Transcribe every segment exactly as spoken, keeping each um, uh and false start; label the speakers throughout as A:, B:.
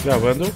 A: Gravando.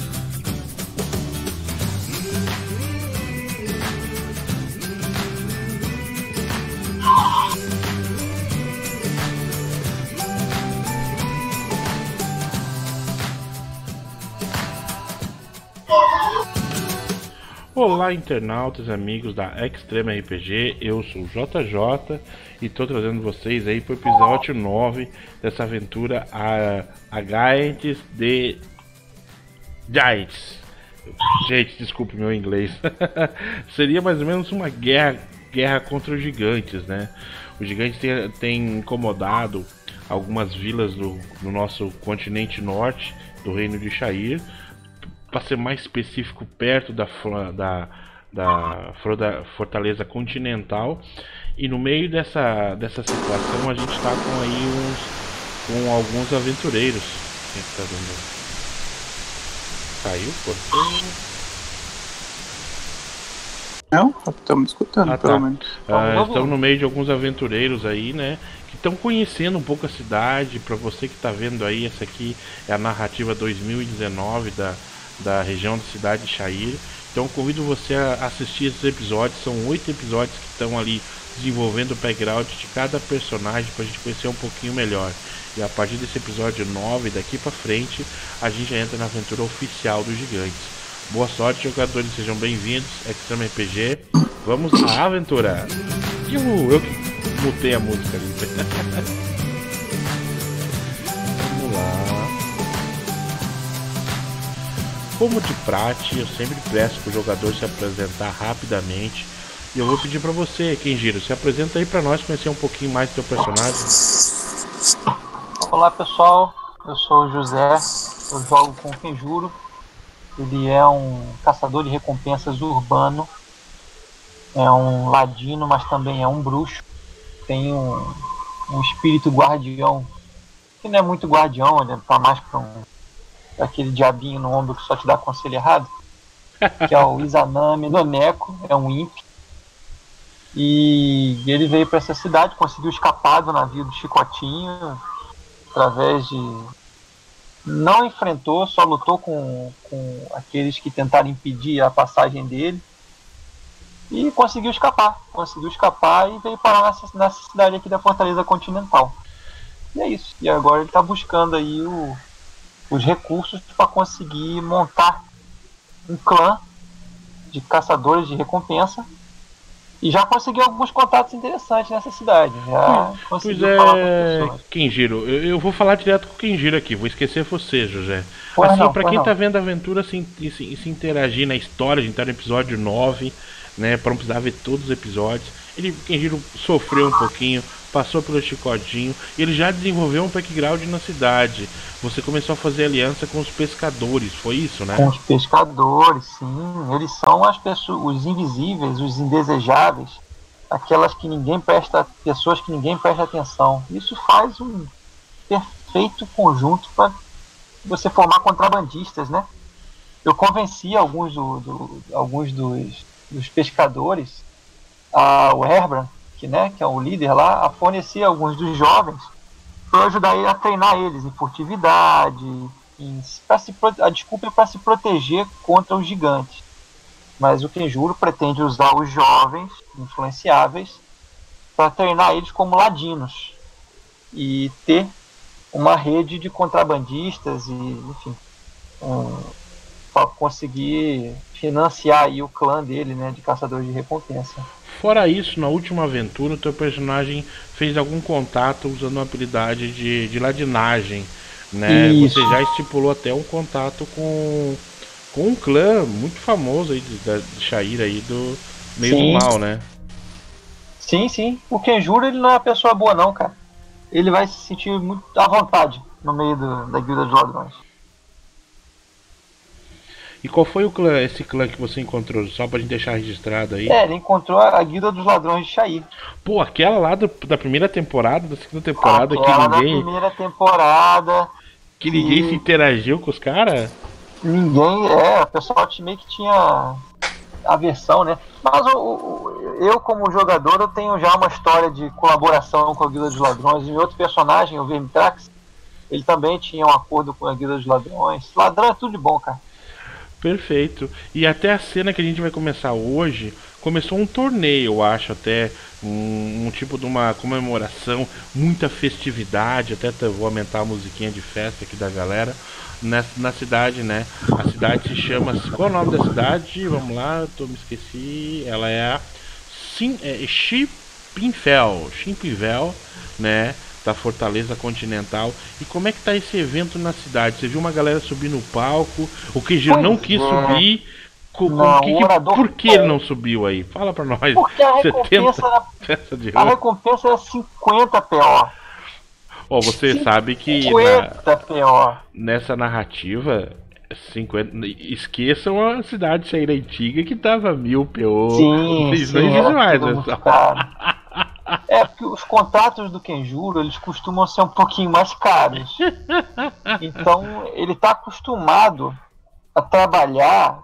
A: Olá, internautas, amigos da Extreme R P G, eu sou o J J e estou trazendo vocês aí para o episódio nove dessa aventura a, a Giants de Giants. Gente, desculpe meu inglês. Seria mais ou menos uma guerra, guerra contra os gigantes, né? Os gigantes têm, têm incomodado algumas vilas do, do nosso continente norte, do reino de Shire. Para ser mais específico, perto da, da, da, da fortaleza continental. E no meio dessa, dessa situação a gente está com aí uns com alguns aventureiros. Quem está vendo? Caiu? Cortou?
B: Não, estamos escutando,
A: ah,
B: pelo
A: tá.
B: menos.
A: Ah, estamos no meio de alguns aventureiros aí, né? Que estão conhecendo um pouco a cidade. Para você que está vendo aí, essa aqui é a narrativa dois mil e dezenove da da região da cidade de Shire. Então convido você a assistir esses episódios. São oito episódios que estão ali desenvolvendo o background de cada personagem para a gente conhecer um pouquinho melhor. E a partir desse episódio nove daqui para frente a gente já entra na aventura oficial dos gigantes. Boa sorte, jogadores, sejam bem-vindos. Extreme R P G, vamos à aventura. Uhul, eu que mutei a música ali. Vamos lá. Como de praxe, eu sempre peço para o jogador se apresentar rapidamente. E eu vou pedir para você, Kenjiro, se apresenta aí para nós conhecer um pouquinho mais do teu personagem.
C: Olá pessoal, eu sou o José, eu jogo com o Kenjuro. Ele é um caçador de recompensas urbano, é um ladino, mas também é um bruxo. Tem um, um espírito guardião, que não é muito guardião, ele tá mais para um aquele diabinho no ombro que só te dá conselho errado, que é o Izanami Noneko, é um imp. E ele veio para essa cidade, conseguiu escapar do navio do Chicotinho, através de... não enfrentou, só lutou com, com aqueles que tentaram impedir a passagem dele. E conseguiu escapar, conseguiu escapar e veio parar nessa, nessa cidade aqui da Fortaleza Continental. E é isso, e agora ele está buscando aí o... os recursos para conseguir montar um clã de caçadores de recompensa e já conseguiu alguns contatos interessantes nessa cidade. Já conseguiu
A: pois
C: falar com as
A: é,
C: pessoas.
A: Kenjiro, eu, eu vou falar direto com o Kenjiro aqui, vou esquecer você, José.
C: Pois
A: assim,
C: não,
A: para
C: pois
A: quem
C: não.
A: tá vendo a aventura se, se, se interagir na história, a gente tá no episódio nove, né, para não precisar ver todos os episódios. Ele, Kenjiro, sofreu um pouquinho, passou pelo chicotinho, e ele já desenvolveu um background na cidade. Você começou a fazer aliança com os pescadores, foi isso, né?
C: Com os pescadores, sim. Eles são as pessoas, os invisíveis, os indesejáveis, aquelas que ninguém presta, pessoas que ninguém presta atenção. Isso faz um perfeito conjunto para você formar contrabandistas, né? Eu convenci alguns, do, do, alguns dos, dos pescadores, a, o Herbran, que, né, que é o líder lá, a fornecer alguns dos jovens para ajudar ele a treinar eles em furtividade, em, pra se, a desculpa é para se proteger contra os gigantes. Mas o Kenjuro pretende usar os jovens influenciáveis para treinar eles como ladinos e ter uma rede de contrabandistas e, enfim, um, para conseguir financiar aí o clã dele, né, de caçadores de recompensa.
A: Fora isso, na última aventura, o teu personagem fez algum contato usando uma habilidade de, de ladinagem, né?
C: Isso.
A: Você já estipulou até um contato com, com um clã muito famoso aí de, de Shire aí do meio
C: Sim.
A: do mal, né?
C: Sim, sim. O Kenjuro, ele não é uma pessoa boa não, cara. Ele vai se sentir muito à vontade no meio do, da guilda dos ladrões.
A: E qual foi o clã, esse clã que você encontrou? Só pra gente deixar registrado aí.
C: É, ele encontrou a guilda dos ladrões de Shire.
A: Pô, aquela lá do, da primeira temporada, da segunda temporada,
C: Aquela
A: que ninguém,
C: da primeira temporada.
A: que ninguém
C: que
A: se interagiu com os caras?
C: Ninguém, é, o pessoal meio que tinha aversão, né? Mas o, o, eu, como jogador, eu tenho já uma história de colaboração com a Guilda dos Ladrões. E meu outro personagem, o Vermitrax, ele também tinha um acordo com a Guilda dos Ladrões. Ladrão é tudo de bom, cara.
A: Perfeito. E até a cena que a gente vai começar hoje, começou um torneio, eu acho, até um, um tipo de uma comemoração, muita festividade, até vou aumentar a musiquinha de festa aqui da galera, na, na cidade, né? A cidade se chama... Qual é o nome da cidade? Vamos lá, eu me esqueci. Ela é a Sim, é, Chimpinvel, Chimpinvel, né? Da Fortaleza Continental. E como é que tá esse evento na cidade? Você viu uma galera subir no palco? O Queijeiro não quis
C: é.
A: subir. Co
C: Não,
A: que, que, por que ele não subiu aí? Fala pra nós.
C: Porque a recompensa, era, a recompensa era cinquenta P O.
A: Ó, você sabe que
C: cinquenta P O.
A: Nessa narrativa, cinquenta, esqueçam a cidade Chaira antiga que tava mil P O.
C: Sim,
A: Vocês
C: sim,
A: não dizem mais,
C: tudo
A: né?
C: muito caro. É, porque os contratos do Kenjuro, eles costumam ser um pouquinho mais caros. Então, ele está acostumado a trabalhar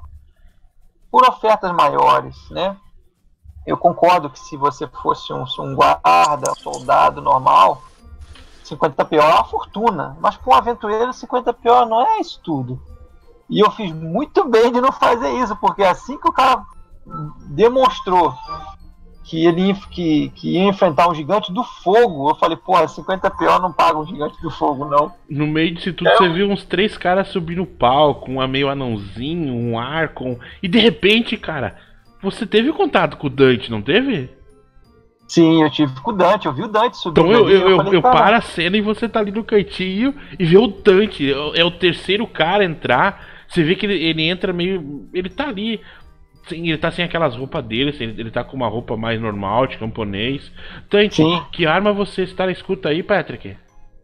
C: por ofertas maiores, né? Eu concordo que se você fosse um, um guarda, um soldado normal, cinquenta P O é uma fortuna. Mas para um aventureiro, cinquenta P O não é isso tudo. E eu fiz muito bem de não fazer isso, porque assim que o cara demonstrou que ele que, que ia enfrentar um gigante do fogo, eu falei, porra, cinquenta P O não paga um gigante do fogo, não.
A: No meio disso tudo, é. Você viu uns três caras subir no palco, um meio anãozinho, um Arcon, e de repente, cara, você teve contato com o Dante, não teve?
C: Sim, eu tive com o Dante, eu vi o Dante subir.
A: Então eu, eu, eu, falei, eu paro a cena e você tá ali no cantinho e vê o Dante, é o terceiro cara a entrar, você vê que ele, ele entra meio, ele tá ali... Sim, ele tá sem aquelas roupas dele, ele, ele tá com uma roupa mais normal, de camponês. Tante, Sim. Que arma você está na escuta aí, Patrick?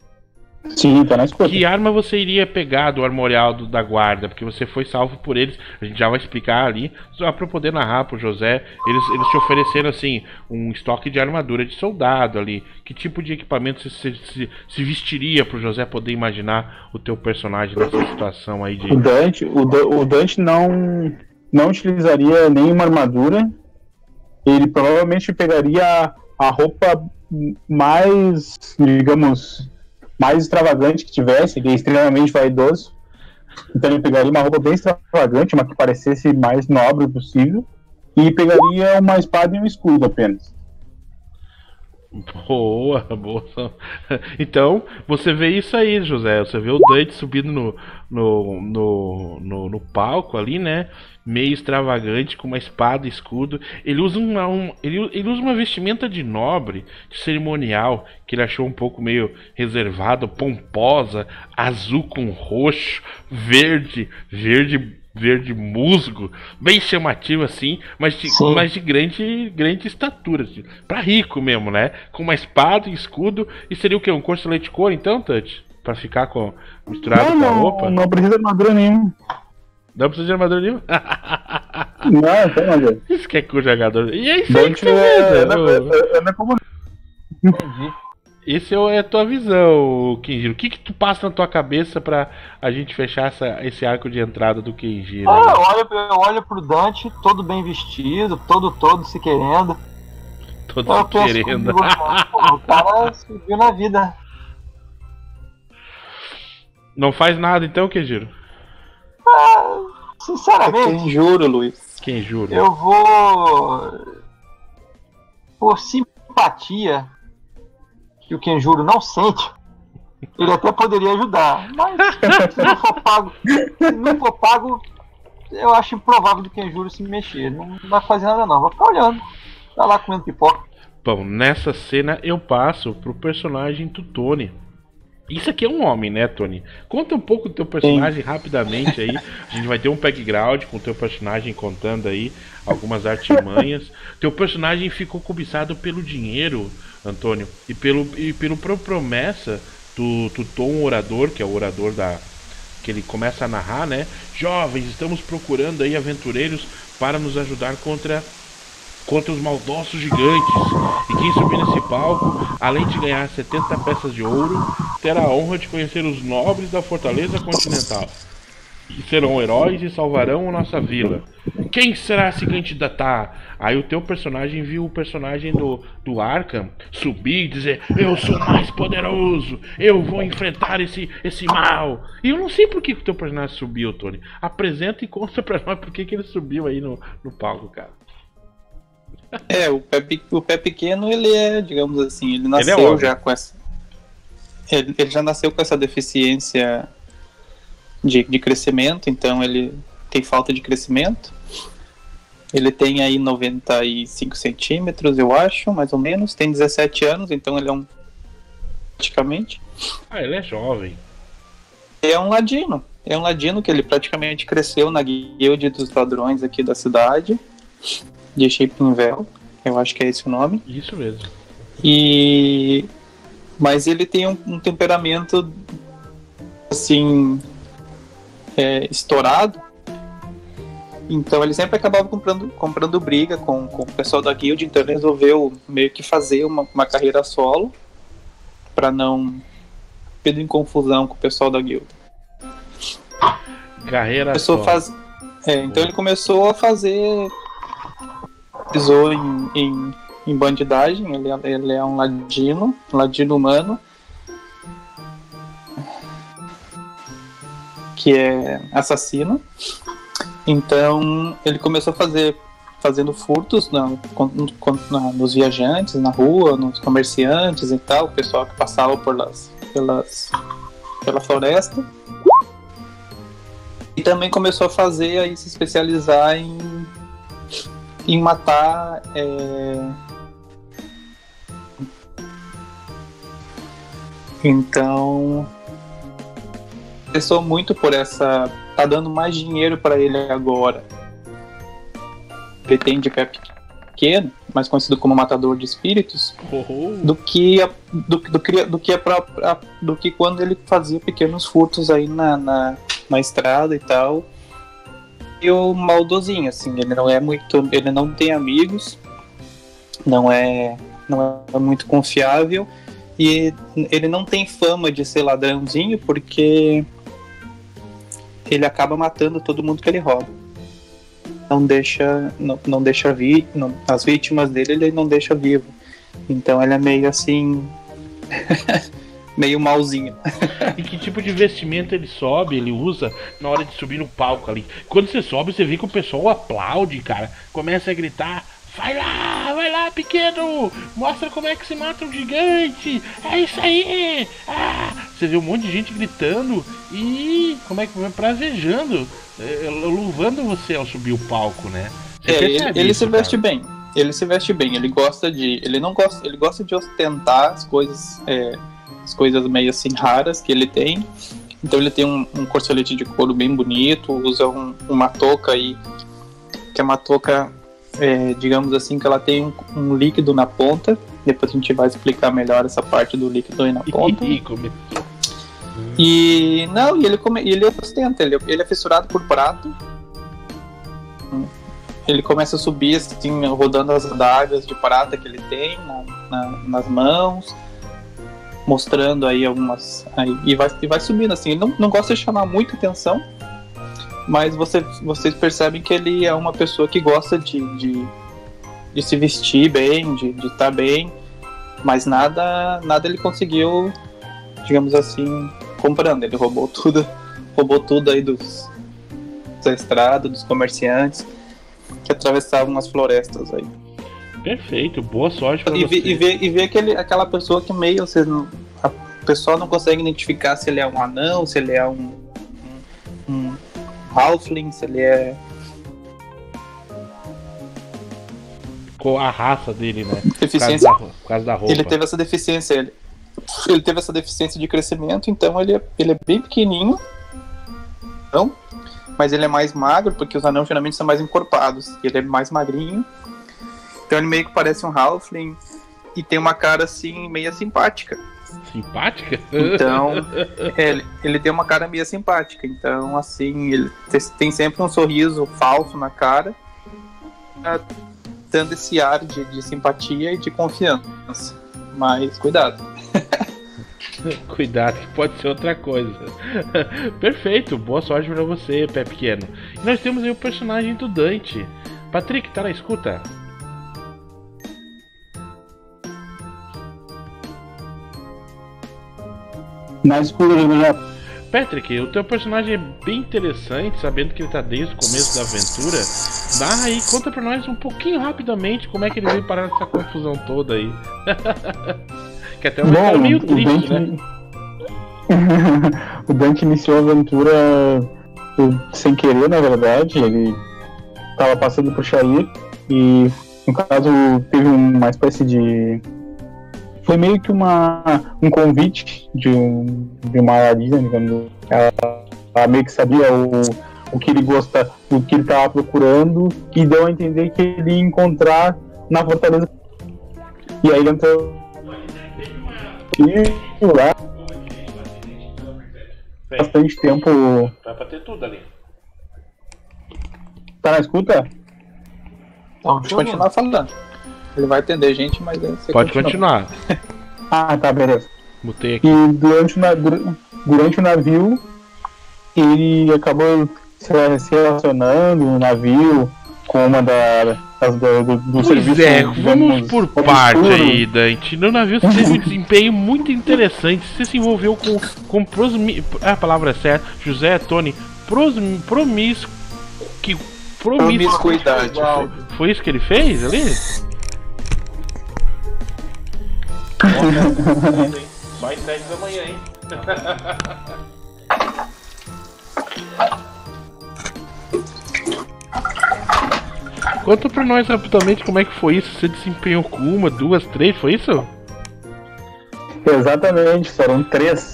B: Sim, tá na escuta.
A: Que arma você iria pegar do armorial do, da guarda? Porque você foi salvo por eles, a gente já vai explicar ali, só pra poder narrar pro José. Eles, eles te ofereceram, assim, um estoque de armadura de soldado ali. Que tipo de equipamento você se, se, se vestiria pro José poder imaginar o teu personagem nessa situação aí de...
B: O Dante, o, o Dante não... não utilizaria nenhuma armadura. Ele provavelmente pegaria a roupa mais, digamos, mais extravagante que tivesse. Ele é extremamente vaidoso, então ele pegaria uma roupa bem extravagante, uma que parecesse mais nobre possível, e pegaria uma espada e um escudo apenas.
A: Boa, boa. Então, você vê isso aí, José. Você vê o Dante subindo no, no, no, no, no palco ali, né? Meio extravagante, com uma espada e escudo. Ele usa uma, um, ele, ele usa uma vestimenta de nobre, de cerimonial, que ele achou um pouco meio reservado, pomposa, azul com roxo, verde, verde. Verde musgo, bem chamativo assim, mas de, mas de grande, grande estatura, assim, pra rico mesmo, né? Com uma espada e escudo. E seria o que? Um corso leite cor, então, Tati? Pra ficar com misturado
B: não,
A: com a
B: não,
A: roupa?
B: Não precisa de armadura nenhuma.
A: Não precisa de armadura nenhuma?
B: Não, tem armadura.
A: Isso que é com jogador. E é isso aí que você vê, né?
B: Entendi.
A: Esse é a tua visão, Kenjiro. O que que tu passa na tua cabeça pra a gente fechar essa, esse arco de entrada do Kenjiro?
C: Ah, eu, olho, eu olho pro Dante, todo bem vestido, todo todo se querendo.
A: Todo eu se querendo.
C: Comigo, o cara subiu na vida.
A: Não faz nada então, Kenjiro?
C: Ah, sinceramente...
B: Kenjiro, Luiz.
A: Kenjiro.
C: Eu vou... Por simpatia... que o Kenjuro não sente, ele até poderia ajudar. Mas se não for pago, se não for pago, eu acho improvável do Kenjuro se mexer. Não vai fazer nada não, vai ficar olhando. Tá lá comendo pipoca.
A: Bom, nessa cena eu passo pro personagem do Tony. Isso aqui é um homem, né, Tony? Conta um pouco do teu personagem Sim. rapidamente aí. A gente vai ter um background com o teu personagem contando aí algumas artimanhas. Teu personagem ficou cobiçado pelo dinheiro, Antônio, e pelo e pelo promessa do, do Tom Orador, que é o orador da que ele começa a narrar, né? Jovens, estamos procurando aí aventureiros para nos ajudar contra contra os maldosos gigantes. E quem subir nesse palco, além de ganhar setenta peças de ouro, terá a honra de conhecer os nobres da Fortaleza Continental. que serão heróis e salvarão a nossa vila. Quem será se candidatar? Aí o teu personagem viu o personagem do, do Arkham subir e dizer: eu sou mais poderoso, eu vou enfrentar esse, esse mal. E eu não sei por que o teu personagem subiu, Tony. Apresenta e conta pra nós por que, que ele subiu aí no, no palco, cara.
D: É, o pé, o pé pequeno, ele é, digamos assim, ele nasceu
A: ele é
D: já com essa... Ele, ele já nasceu com essa deficiência de, de crescimento, então ele tem falta de crescimento. Ele tem aí noventa e cinco centímetros, eu acho, mais ou menos. Tem dezessete anos, então ele é um... praticamente.
A: Ah, ele é jovem.
D: É um ladino. É um ladino que ele praticamente cresceu na guilda dos ladrões aqui da cidade, de Chapinville, eu acho que é esse o nome.
A: Isso mesmo.
D: E... mas ele tem um, um temperamento assim, é, estourado. Então ele sempre acabava comprando, comprando briga com, com o pessoal da guild. Então ele resolveu meio que fazer uma, uma carreira solo para não ter em confusão com o pessoal da guild.
A: Carreira
D: solo. Faz... É, então ele começou a fazer... pisou em, em, em bandidagem. Ele, ele é um ladino, um ladino humano, que é assassino. Então ele começou a fazer fazendo furtos na, na, nos viajantes, na rua, nos comerciantes e tal, o pessoal que passava por las, pelas, pela floresta. E também começou a fazer, aí se especializar em em matar é... então pensou muito por essa, tá dando mais dinheiro para ele agora. Ele tem de pé pequeno, mais conhecido como matador de espíritos,
A: oh.
D: do que a, do, do, do, do que a própria, do que quando ele fazia pequenos furtos aí na, na, na estrada e tal. E o maldosinho, assim, ele não é muito, ele não tem amigos, não é, não é muito confiável, e ele não tem fama de ser ladrãozinho porque ele acaba matando todo mundo que ele rouba. Não deixa, não, não deixa vi, não, as vítimas dele ele não deixa vivo. Então ele é meio assim, meio malzinho.
A: E que tipo de vestimenta ele sobe, ele usa na hora de subir no palco ali? Quando você sobe, você vê que o pessoal aplaude, cara. Começa a gritar: vai lá, vai lá, pequeno! Mostra como é que se mata um gigante! É isso aí! Ah! Você vê um monte de gente gritando e, como é que é, prazejando, louvando você ao subir o palco, né? Você
D: é, ele, ele
A: isso,
D: se veste
A: cara.
D: bem. Ele se veste bem. Ele gosta de, ele não gosta, ele gosta de ostentar as coisas. É, as coisas meio assim raras que ele tem. Então ele tem um, um corcelete de couro bem bonito, usa um, uma touca aí, que é uma touca, é, digamos assim, que ela tem um, um líquido na ponta. Depois a gente vai explicar melhor essa parte do líquido aí na ponta. E não, e ele, come, ele ostenta, ele, ele é fissurado por prato. Ele começa a subir assim, rodando as adagas de prata que ele tem na, na, nas mãos, mostrando aí algumas, aí, e, vai, e vai subindo assim. Ele não, não gosta de chamar muita atenção, mas você, vocês percebem que ele é uma pessoa que gosta de, de, de se vestir bem, de de estar bem, mas nada, nada ele conseguiu, digamos assim, comprando. Ele roubou tudo, roubou tudo aí dos, da estrada, dos comerciantes que atravessavam as florestas aí.
A: Perfeito, boa sorte pra
D: e
A: você.
D: Vê, e vê, e vê aquele, aquela pessoa que meio, você não, a pessoa não consegue identificar se ele é um anão, se ele é um, um, um halfling, se ele é...
A: Com a raça dele, né?
D: Deficiência.
A: Por causa da, por causa da roupa.
D: Ele teve essa deficiência, ele, ele teve essa deficiência de crescimento, então ele é, ele é bem pequenininho, não? Mas ele é mais magro, porque os anãos geralmente são mais encorpados, e ele é mais magrinho. Então ele meio que parece um halfling e tem uma cara assim, meio simpática.
A: Simpática?
D: Então, é, ele, ele tem uma cara meio simpática. Então, assim, ele tem sempre um sorriso falso na cara, dando esse ar de, de simpatia e de confiança. Mas cuidado.
A: Cuidado que pode ser outra coisa. Perfeito, boa sorte pra você, pé pequeno. E nós temos aí o personagem do Dante. Patrick, tá na escuta?
B: Na escuta, já.
A: Patrick, o teu personagem é bem interessante, sabendo que ele tá desde o começo da aventura. Narra aí, conta pra nós um pouquinho rapidamente como é que ele veio parar nessa confusão toda aí. Que até uma história meio triste,
B: Dante...
A: né?
B: O Dante iniciou a aventura sem querer, na verdade. Ele tava passando por Shair e, no caso, teve uma espécie de... Foi meio que uma, um convite de, um, de uma Aladina, digamos. Ela, ela meio que sabia o, o que ele gosta, o que ele estava procurando, e deu a entender que ele ia encontrar na fortaleza. E aí ele entrou e lá bastante tempo.
A: Vai pra ter tudo ali.
B: Tá na escuta?
C: Então,
D: Pode continuar falando. Ele vai atender gente, mas aí você
A: Pode
D: continua.
A: continuar.
B: Ah, tá, beleza.
A: Mutei aqui.
B: E durante o, na- dur- durante o navio, ele acabou se se relacionando no navio com uma da, das, do, do, do
A: Pois
B: serviço.
A: é, vamos
B: digamos,
A: por
B: obscuro.
A: parte aí, Dante. No navio você teve um desempenho muito interessante. Você se envolveu com, com prosmi... a palavra é certa, José Tony, pros, promis... que promis...
D: Promiscuidade. foi.
A: Foi isso que ele fez ali? Mais sete da manhã, hein? Conta pra nós rapidamente como é que foi isso. Você desempenhou com uma, duas, três, foi isso?
B: Exatamente, foram três.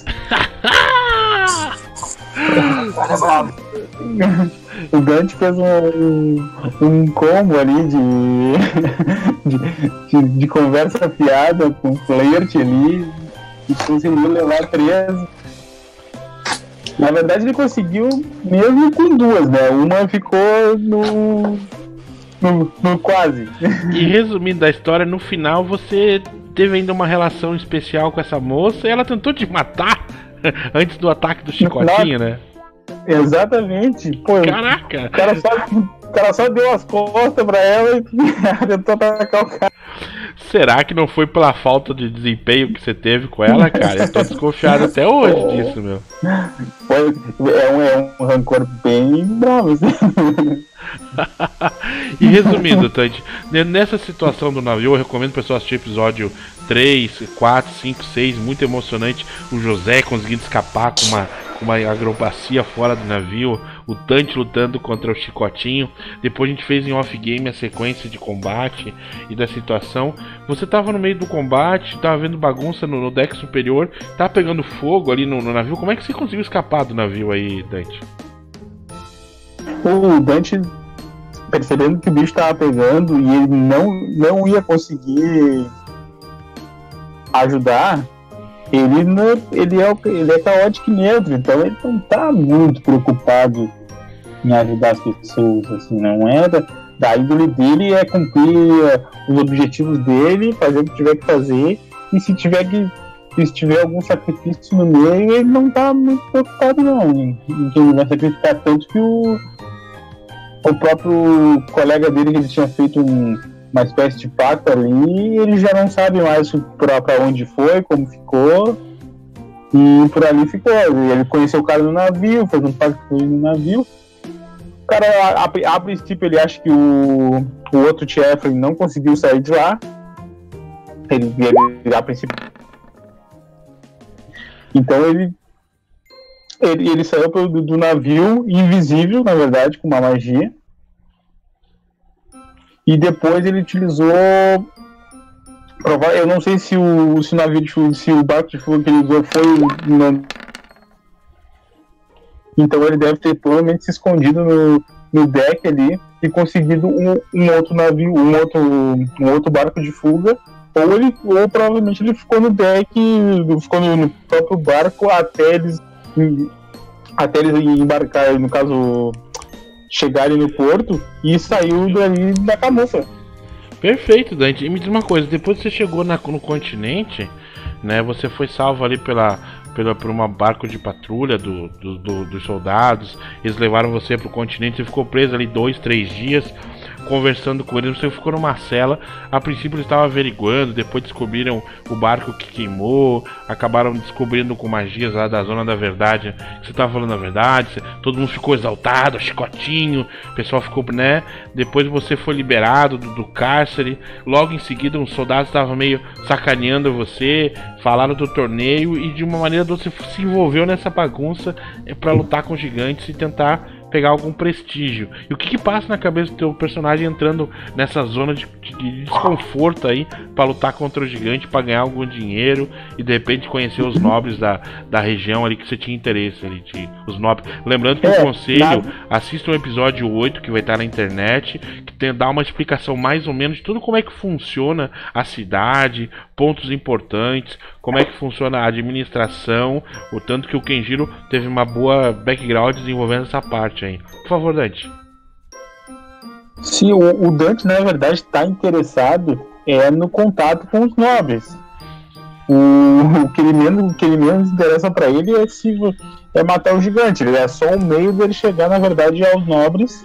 C: cara é bravo.
B: O Dante fez um, um combo ali de, de, de, de conversa fiada com flerte ali e conseguiu levar três. Na verdade ele conseguiu mesmo com duas, né? Uma ficou no, no, no quase.
A: E resumindo a história, no final você teve ainda uma relação especial com essa moça e ela tentou te matar antes do ataque do chicotinho, né?
B: Exatamente. Pô,
A: Caraca!
B: o cara só, o cara só deu as costas pra ela e tentou atacar o cara.
A: Será que não foi pela falta de desempenho que você teve com ela, cara? Eu tô desconfiado até hoje disso, meu.
B: Foi, é, um, é um rancor bem bravo, assim.
A: E resumindo, Tante, nessa situação do navio, eu recomendo para pessoas assistir episódio três, quatro, cinco, seis, muito emocionante. O José conseguindo escapar com uma, com uma acrobacia fora do navio, o Dante lutando contra o Chicotinho. Depois a gente fez em off-game a sequência de combate e da situação. Você tava no meio do combate, tava vendo bagunça no, no deck superior, tava pegando fogo ali no, no navio. Como é que você conseguiu escapar do navio aí, Dante?
B: O Dante, percebendo que o bicho estava pegando e ele não, não ia conseguir ajudar, ele, não, ele, é, ele é caótico neutro, então ele não tá muito preocupado em ajudar as pessoas, assim, não é da, da índole dele, é cumprir os objetivos dele, fazer o que tiver que fazer, e se tiver que se tiver algum sacrifício no meio, ele não tá muito preocupado não, em, em que ele vai sacrificar, tanto que o o próprio colega dele, que ele tinha feito um, uma espécie de pacto ali, ele já não sabe mais pra, pra onde foi, como ficou, e por ali ficou. Ele conheceu o cara no navio, fez um pacto com ele no navio. O cara, a, a, a princípio, ele acha que o, o outro Jeffrey não conseguiu sair de lá. Ele, ele a princípio. Então ele Ele, ele saiu do, do navio invisível, na verdade, com uma magia. E depois ele utilizou. Eu não sei se o, se o navio de fuga, se o barco de fuga que ele usou foi. No... Então ele deve ter provavelmente se escondido no, no deck ali e conseguido um, um outro navio, um outro, um outro barco de fuga. Ou ele, ou provavelmente ele ficou no deck, ficou no, no próprio barco até eles. até eles embarcarem, no caso, chegarem no porto, e saiu dali da camufla.
A: Perfeito, Dante. E me diz uma coisa, depois que você chegou na, no continente, né? Você foi salvo ali pela, pela, por um barco de patrulha do, do, do, dos soldados. Eles levaram você pro continente, você ficou preso ali dois, três dias conversando com eles. Você ficou numa cela. A princípio eles estavam averiguando, depois descobriram o barco que queimou, acabaram descobrindo com magias lá da Zona da Verdade que você estava falando a verdade. Você, todo mundo ficou exaltado, chicotinho, o pessoal ficou, né? Depois você foi liberado do, do cárcere. Logo em seguida uns soldados estavam meio sacaneando você, falaram do torneio e de uma maneira você se envolveu nessa bagunça é, para lutar com gigantes e tentar pegar algum prestígio. E o que que passa na cabeça do teu personagem entrando nessa zona de, de desconforto aí para lutar contra o gigante, para ganhar algum dinheiro e de repente conhecer os nobres da, da região ali que você tinha interesse ali, de, os nobres. Lembrando que o
B: É,
A: conselho,
B: nada.
A: assista o episódio oito que vai estar na internet, que tem, dá uma explicação mais ou menos de tudo como é que funciona a cidade, pontos importantes, como é que funciona a administração, o tanto que o Kenjiro teve uma boa background desenvolvendo essa parte aí. Por favor, Dante.
B: Sim, o, o Dante, na verdade, está interessado é no contato com os nobres. O, o, que, ele menos, o que ele menos interessa para ele é, se, é matar o gigante. Ele é só um meio dele chegar, na verdade, aos nobres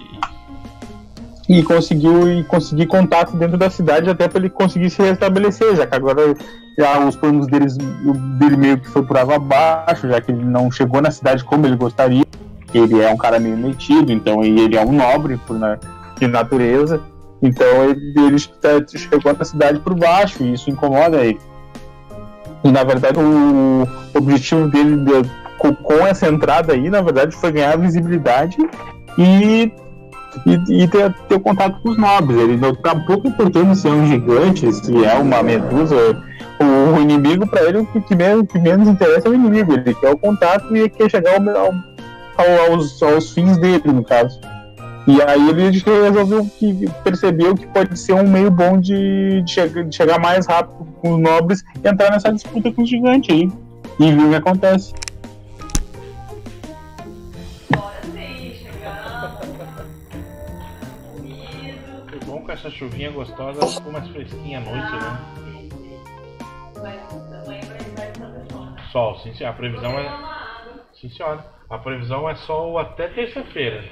B: e conseguir, e conseguir contato dentro da cidade até para ele conseguir se restabelecer, já que agora já os planos deles, dele meio que foi por água abaixo, já que ele não chegou na cidade como ele gostaria. Ele é um cara meio metido, então e ele é um nobre por, na, de natureza, então ele, ele chegou na cidade por baixo e isso incomoda ele. E na verdade o objetivo dele de, com, com essa entrada aí, na verdade, foi ganhar visibilidade e, e, e ter, ter contato com os nobres. Ele não tá pouco importando se é um gigante, se é uma medusa. O, o inimigo, para ele, o que, que, menos, que menos interessa é o inimigo. Ele quer o contato e quer chegar ao, ao, aos, aos fins dele, no caso. E aí ele resolveu que percebeu que pode ser um meio bom de, de, chegar, de chegar mais rápido com os nobres e entrar nessa disputa com os gigantes aí. E ver o que acontece.
A: Foi bom com essa chuvinha gostosa, ficou mais fresquinha à noite, né? Sol, sim senhora. A previsão é. Sim senhora. A previsão é sol até terça-feira.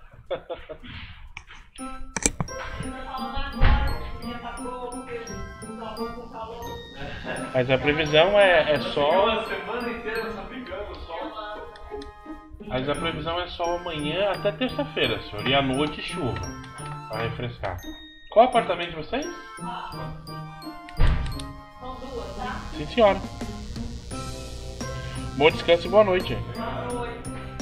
A: Mas a previsão é, é sol. Mas a previsão é sol amanhã até terça-feira, senhor. E à noite chuva. Para refrescar. Qual é o apartamento de vocês?
E: São duas, tá?
A: Sim senhora. Bom descanso e boa noite.
E: Boa noite.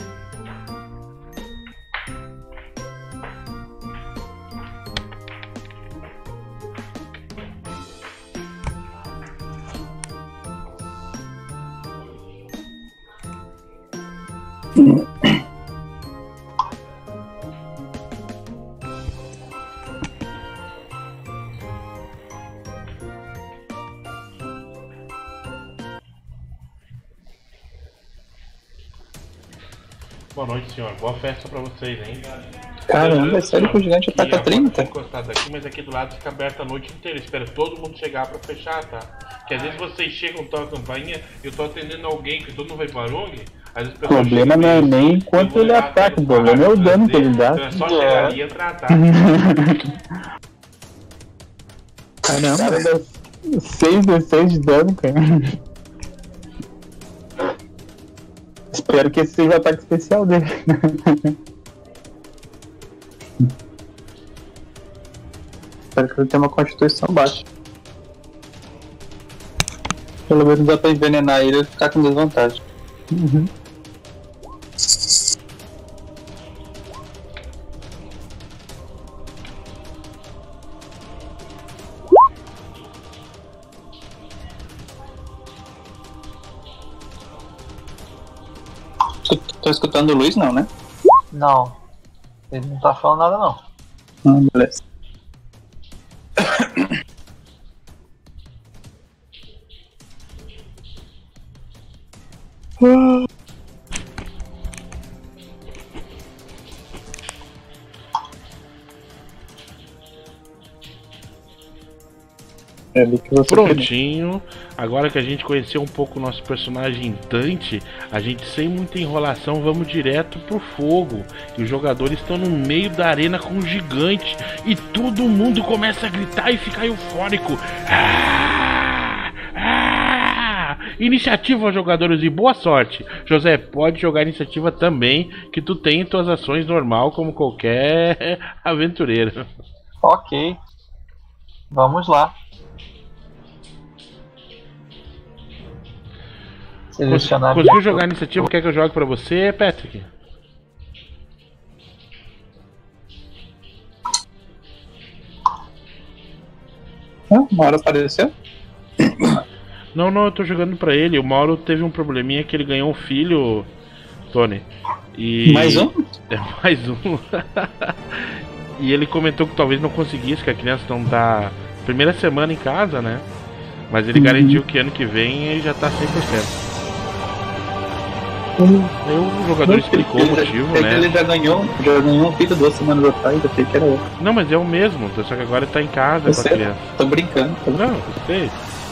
A: Boa noite, senhor. Boa festa pra vocês, hein?
D: Caramba, é sério que o gigante
A: Aqui,
D: ataca
A: a
D: trinta?
A: porta tá encostada aqui, mas aqui do lado fica aberta a noite inteira. Espera todo mundo chegar pra fechar, tá? Que às vezes vocês chegam, tocam a campainha, eu tô atendendo alguém que todo mundo vai para onde? Às vezes
B: O problema não é nem enquanto ele ataca, o problema é o dano que ele dá.
A: Então é só chegar ali e entrar, tá?
D: Caramba,
B: Cara, dá seis d seis de dano, cara. Espero que esse seja o ataque especial dele.
D: espero que ele tenha uma constituição baixa. Pelo menos dá pra envenenar ele e ficar com desvantagem.
B: Uhum.
D: Tô escutando o Luiz, não, né?
C: Não. Ele não tá falando nada, não.
D: Ah, beleza. É ali que você
A: Prontinho. Agora que a gente conheceu um pouco o nosso personagem Dante, a gente sem muita enrolação vamos direto pro fogo. E os jogadores estão no meio da arena com um gigante e todo mundo começa a gritar e ficar eufórico. Ah! Ah! Iniciativa, jogadores, e boa sorte. José, pode jogar iniciativa também, que tu tem tuas ações normal como qualquer aventureiro.
C: Ok. Vamos lá. Selecionar.
A: Conseguiu jogar iniciativa? Quer que eu jogue pra você, Patrick?
D: Ah, uma hora apareceu?
A: Não, não, eu tô jogando pra ele. O Mauro teve um probleminha que ele ganhou um filho, Tony. E...
D: Mais um?
A: É, mais um. E ele comentou que talvez não conseguisse, que a criança não tá... Primeira semana em casa, né? Mas ele
D: Uhum.
A: garantiu que ano que vem ele já tá cem por cento. Aí o jogador explicou o
D: Ele já-
A: motivo,
D: é que
A: né?
D: Ele já ganhou, já ganhou um filho duas semanas atrás, eu achei que era outro.
A: Não, mas é o mesmo, só que agora ele tá em casa
D: Eu
A: com a
D: sei.
A: criança.
D: Tô brincando. Tô brincando.
A: Não, eu sei.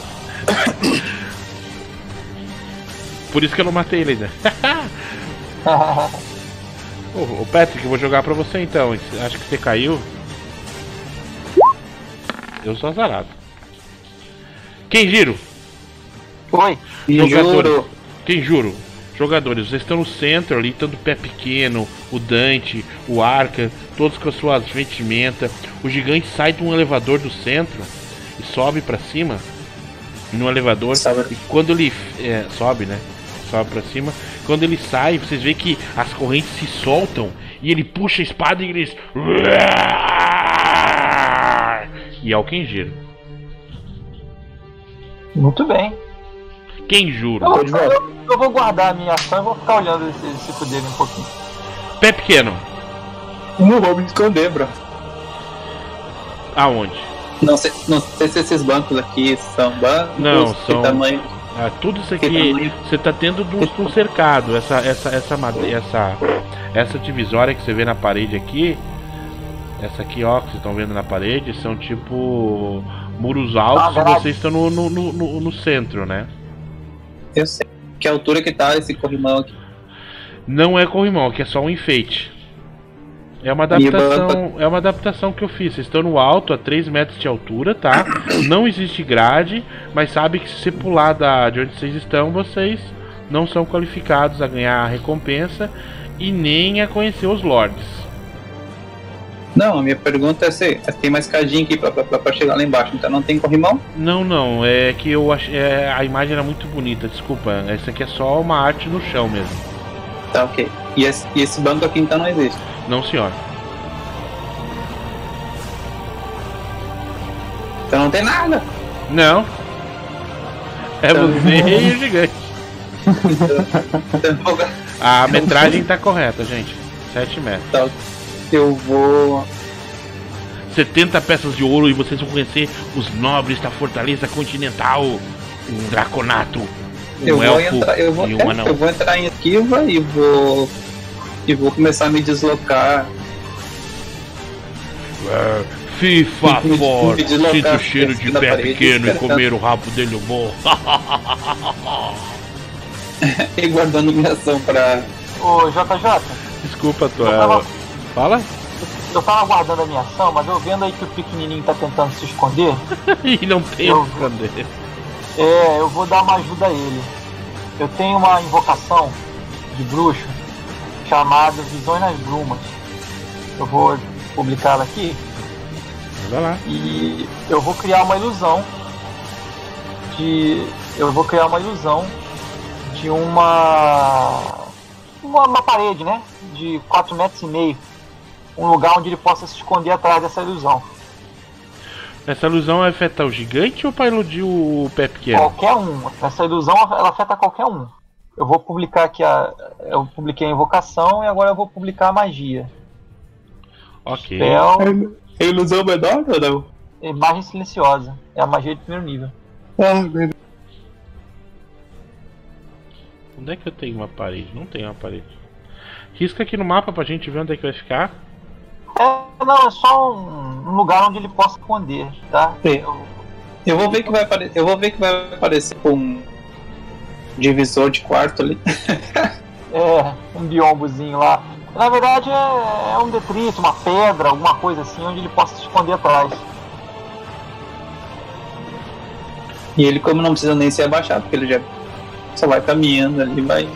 A: Por isso que eu não matei ele ainda. Ô, ô, Patrick, eu vou jogar pra você então. Acho que você caiu. Eu sou azarado. Kenjiro,
C: Oi.
D: E
A: jogadores.
D: juro,
A: Kenjuro, jogadores, vocês estão no centro ali, tanto o Pé Pequeno, o Dante, o Arca, todos com as suas vestimentas. O gigante sai de um elevador do centro e sobe pra cima. No elevador.
D: Sabe.
A: E quando ele é, sobe, né? Sobe pra cima. Quando ele sai, vocês veem que as correntes se soltam e ele puxa a espada e ele diz... E é o Kenjiro.
C: Muito bem.
A: Kenjuro.
C: Eu, vou- eu, eu vou guardar a minha ação e vou ficar olhando esse, esse tipo dele um pouquinho.
A: Pé Pequeno.
D: não vou me esconder, bro.
A: Aonde?
D: Não sei, não sei se esses bancos aqui são bancos,
A: Não,
D: que
A: são-
D: tamanho.
A: Ah, tudo isso
D: Que
A: aqui
D: tamanho?
A: você tá tendo de um cercado. Essa, essa, essa, made- essa, essa divisória que você vê na parede aqui, essa aqui, ó, que vocês estão vendo na parede, são tipo muros altos
C: Ah,
A: e
C: verdade.
A: vocês estão no, no, no, no- no centro, né?
D: Eu sei. Que altura que tá esse corrimão aqui?
A: Não é corrimão, aqui é só um enfeite. É uma adaptação, é uma adaptação que eu fiz. Vocês estão no alto, a três metros de altura, tá? Não existe grade, mas sabe que se você pular da, de onde vocês estão, vocês não são qualificados a ganhar a recompensa e nem a conhecer os lords.
D: Não, a minha pergunta é se tem uma escadinha aqui pra, pra, pra chegar lá embaixo, então não tem corrimão?
A: Não, não, é que eu ach... é, a imagem era muito bonita, desculpa. Essa aqui é só uma arte no chão mesmo.
D: Tá, ok. E esse, e esse banco aqui então não existe?
A: Não, senhor.
D: Então não tem nada.
A: Não. É
D: Então-
A: você e o gigante.
D: Então eu vou-
A: A metragem tá correta, gente. sete metros.
D: tá, eu vou.
A: setenta peças de ouro e vocês vão conhecer os nobres da Fortaleza Continental. Um draconato, um
D: Eu vou
A: elfo
D: entrar, eu vou,
A: e um
D: é,
A: anão.
D: eu vou entrar em esquiva e vou. E vou começar a me deslocar.
A: É, FIFA
D: Me- me
A: forte,
D: deslocar
A: sinto o cheiro de
D: na
A: pé
D: parede,
A: pequeno e
D: esperando.
A: comer o rabo dele bom.
D: E guardando minha ação pra.
C: Ô, J J,
A: Desculpa,
C: eu
A: tua.
C: tava,
A: Fala?
C: eu tava guardando a minha ação, mas eu vendo aí que o pequenininho tá tentando se esconder,
A: E não tem
C: Eu-
A: o que esconder.
C: é, eu vou dar uma ajuda a ele. Eu tenho uma invocação de bruxo chamada Visões nas Brumas. Eu vou publicá-la aqui
A: Vai lá.
C: e eu vou criar uma ilusão de. Eu vou criar uma ilusão de uma. Uma, uma parede, né? De quatro metros e meio. Um lugar onde ele possa se esconder atrás dessa ilusão.
A: Essa ilusão vai afetar o gigante ou para iludir o pé pequeno?
C: Qualquer um. Essa ilusão ela afeta qualquer um. Eu vou publicar aqui a. Eu publiquei a invocação e agora eu vou publicar a magia.
A: Ok.
C: Spell,
D: É ilusão menor ou não?
C: imagem silenciosa. É a magia de primeiro nível.
D: Ah, beleza.
A: Onde é que eu tenho uma parede? Não tenho uma parede. Risca aqui no mapa pra gente ver onde é que vai ficar.
C: É, não, é só um, um lugar onde ele possa esconder, tá?
D: Sim.
C: Eu-
D: Eu vou ver que vai aparecer. Eu vou ver que vai aparecer um divisor de quarto ali.
C: É, um biombozinho lá. Na verdade é, é um detrito, uma pedra, alguma coisa assim, onde ele possa se esconder atrás.
D: E ele, como não precisa nem se abaixar, porque ele já só vai caminhando ali, vai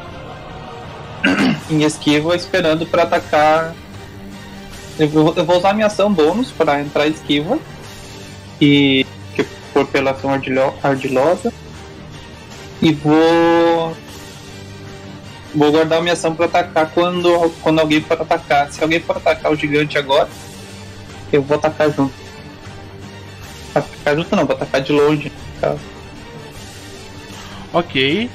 D: em esquiva, esperando para atacar. Eu vou, eu vou usar minha ação bônus para entrar em esquiva, e que for pela ação ardilo, ardilosa, e vou vou guardar minha ação para atacar quando, quando alguém for atacar. Se alguém for atacar o gigante agora, eu vou atacar junto. Atacar junto não, vou atacar de longe. Tá?
A: Ok.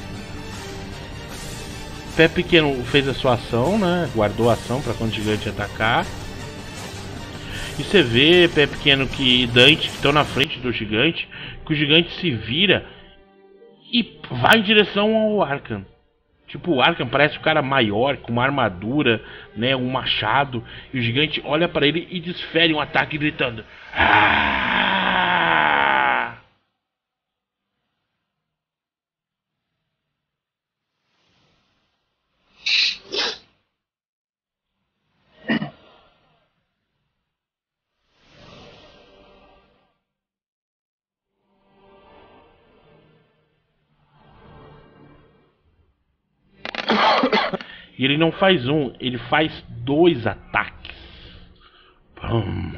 A: Pé Pequeno fez a sua ação, né? Guardou a ação para quando o gigante atacar. E você vê, Pé Pequeno, que Dante, que estão na frente do gigante, que o gigante se vira e vai em direção ao Arkham. Tipo, o Arkham parece um cara maior, com uma armadura, né, um machado. E o gigante olha para ele e desfere um ataque gritando: "Ah!" E ele não faz um, ele faz dois ataques. Pum.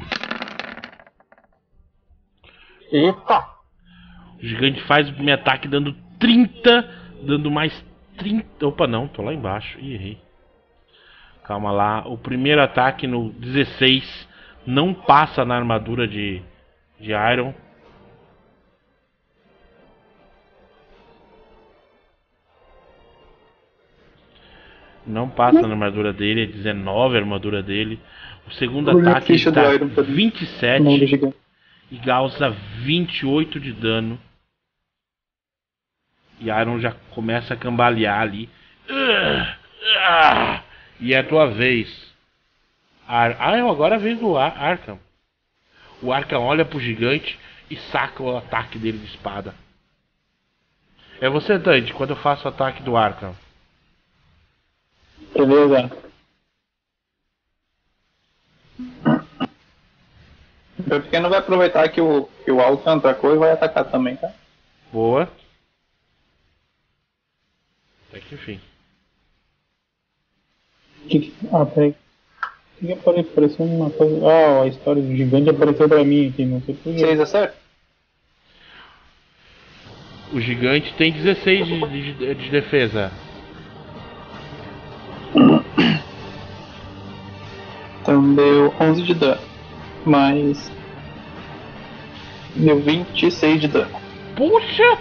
C: Eita!
A: O gigante faz o primeiro ataque dando trinta, dando mais trinta. Opa, não, tô lá embaixo. Ih, errei. Calma lá. O primeiro ataque no dezesseis não passa na armadura de, de Iron. Não passa na armadura dele, é dezenove a armadura dele. O segundo
D: Minha
A: ataque
D: ficha
A: está
D: do Iron também.
A: vinte e
D: Não, do
A: sete
D: gigante.
A: e causa vinte e oito de dano. E Iron já começa a cambalear ali. E é a tua vez. Ar ah, agora é a vez do Ar Arkham. O Arkham olha pro gigante e saca o ataque dele de espada. É você, Dante, quando eu faço o ataque do Arkham.
B: Beleza.
D: O pequeno vai aproveitar que o, que o Alcan atacou e vai atacar também, tá?
A: Boa. Até que enfim.
B: Que, ah, peraí. O que que apareceu? Apareceu uma coisa. Ah, a história do gigante apareceu pra mim aqui, não sei por quê.
D: seis acerta?
A: O gigante tem dezesseis de, de, de defesa.
D: Então deu onze de dano. Mais. Deu vinte e seis de dano.
A: Puxa!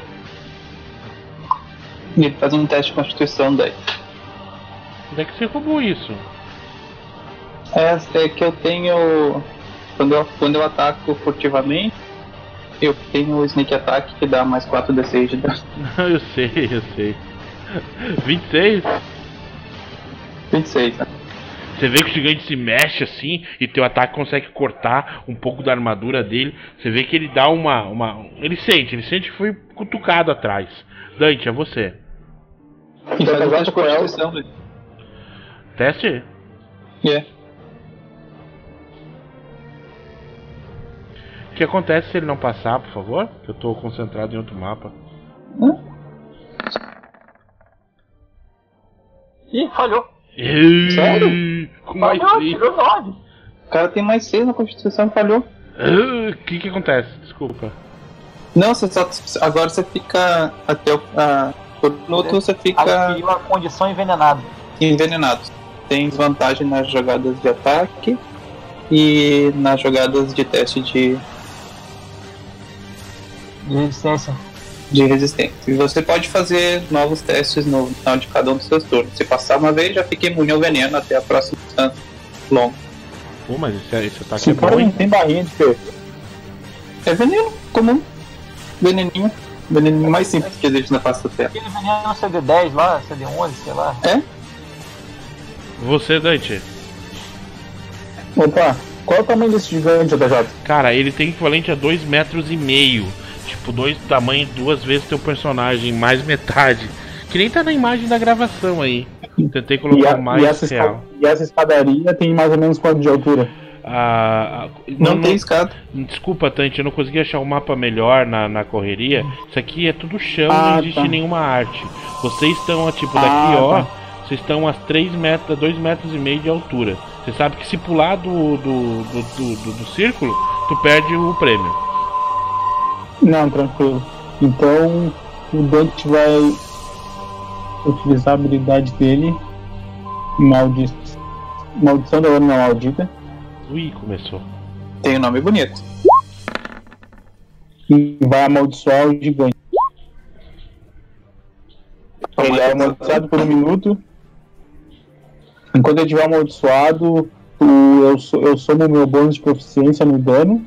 D: E ele faz um teste de constituição daí.
A: Onde é que você roubou isso?
D: Essa é que eu tenho. Quando eu, quando eu ataco furtivamente, eu tenho o Sneak Attack que dá mais quatro d seis de dano.
A: Não, eu sei, eu sei. vinte e seis?
D: vinte e seis, né?
A: Você vê que o gigante se mexe assim e teu ataque consegue cortar um pouco da armadura dele. Você vê que ele dá uma. uma... Ele sente, ele sente que foi cutucado atrás. Dante, é você.
D: E faz um teste de constituição daí.
A: Teste?
D: É.
A: O que acontece se ele não passar, por favor? Que eu tô concentrado em outro mapa.
D: Hum?
C: Ih, falhou.
A: Sério? Com mais
C: Falhou,
A: seis.
C: tirou nove.
D: O cara tem mais seis na constituição e falhou.
A: O que que acontece? Desculpa.
D: Não, você só, agora você fica até o. A, por minuto você fica
C: Adquiriu a condição envenenada.
D: envenenado. Tem desvantagem nas jogadas de ataque e nas jogadas de teste de,
C: De resistência.
D: de resistência. E você pode fazer novos testes no final de cada um dos seus turnos. Se passar uma vez, já fica imune ao veneno até a próxima distância longa.
A: Pô, mas esse, esse ataque
B: Se
A: é
B: for,
A: bom,
B: não
A: hein?
B: tem barrinha de fé.
D: É veneno comum. Veneninho. Veneninho mais simples que existe na face da Terra.
C: Aquele veneno C D dez lá, C D onze, sei lá.
D: É?
A: Você, Dante.
B: Opa, qual é o tamanho desse gigante, J J?
A: Cara, ele tem equivalente a dois metros e meio. tipo, dois tamanhos, duas vezes teu personagem, mais metade. Que nem tá na imagem da gravação aí. Tentei
B: E,
A: colocar
B: a,
A: mais
B: e, essa esca-
A: real.
B: e essa escadaria tem mais ou menos quanto de altura?
A: Ah, ah,
D: Não, tem escada.
A: Desculpa, Tante, eu não consegui achar um mapa melhor na, na correria. Isso aqui é tudo chão,
B: Ah,
A: não existe
B: tá.
A: nenhuma arte. Vocês estão, ó, tipo, daqui,
B: Ah,
A: ó.
B: tá.
A: Vocês estão a três metros, dois metros e meio de altura. Você sabe que se pular do, do, do, do, do, do círculo, tu perde o prêmio.
B: Não, tranquilo. Então o Dante vai utilizar a habilidade dele. Maldi... Maldição da lâmina maldita.
A: Ui, começou.
D: Tem um nome bonito.
B: E vai amaldiçoar o gigante. Ele é amaldiçoado por um minuto. Enquanto ele estiver amaldiçoado, o- eu, so- eu somo o meu bônus de proficiência no dano.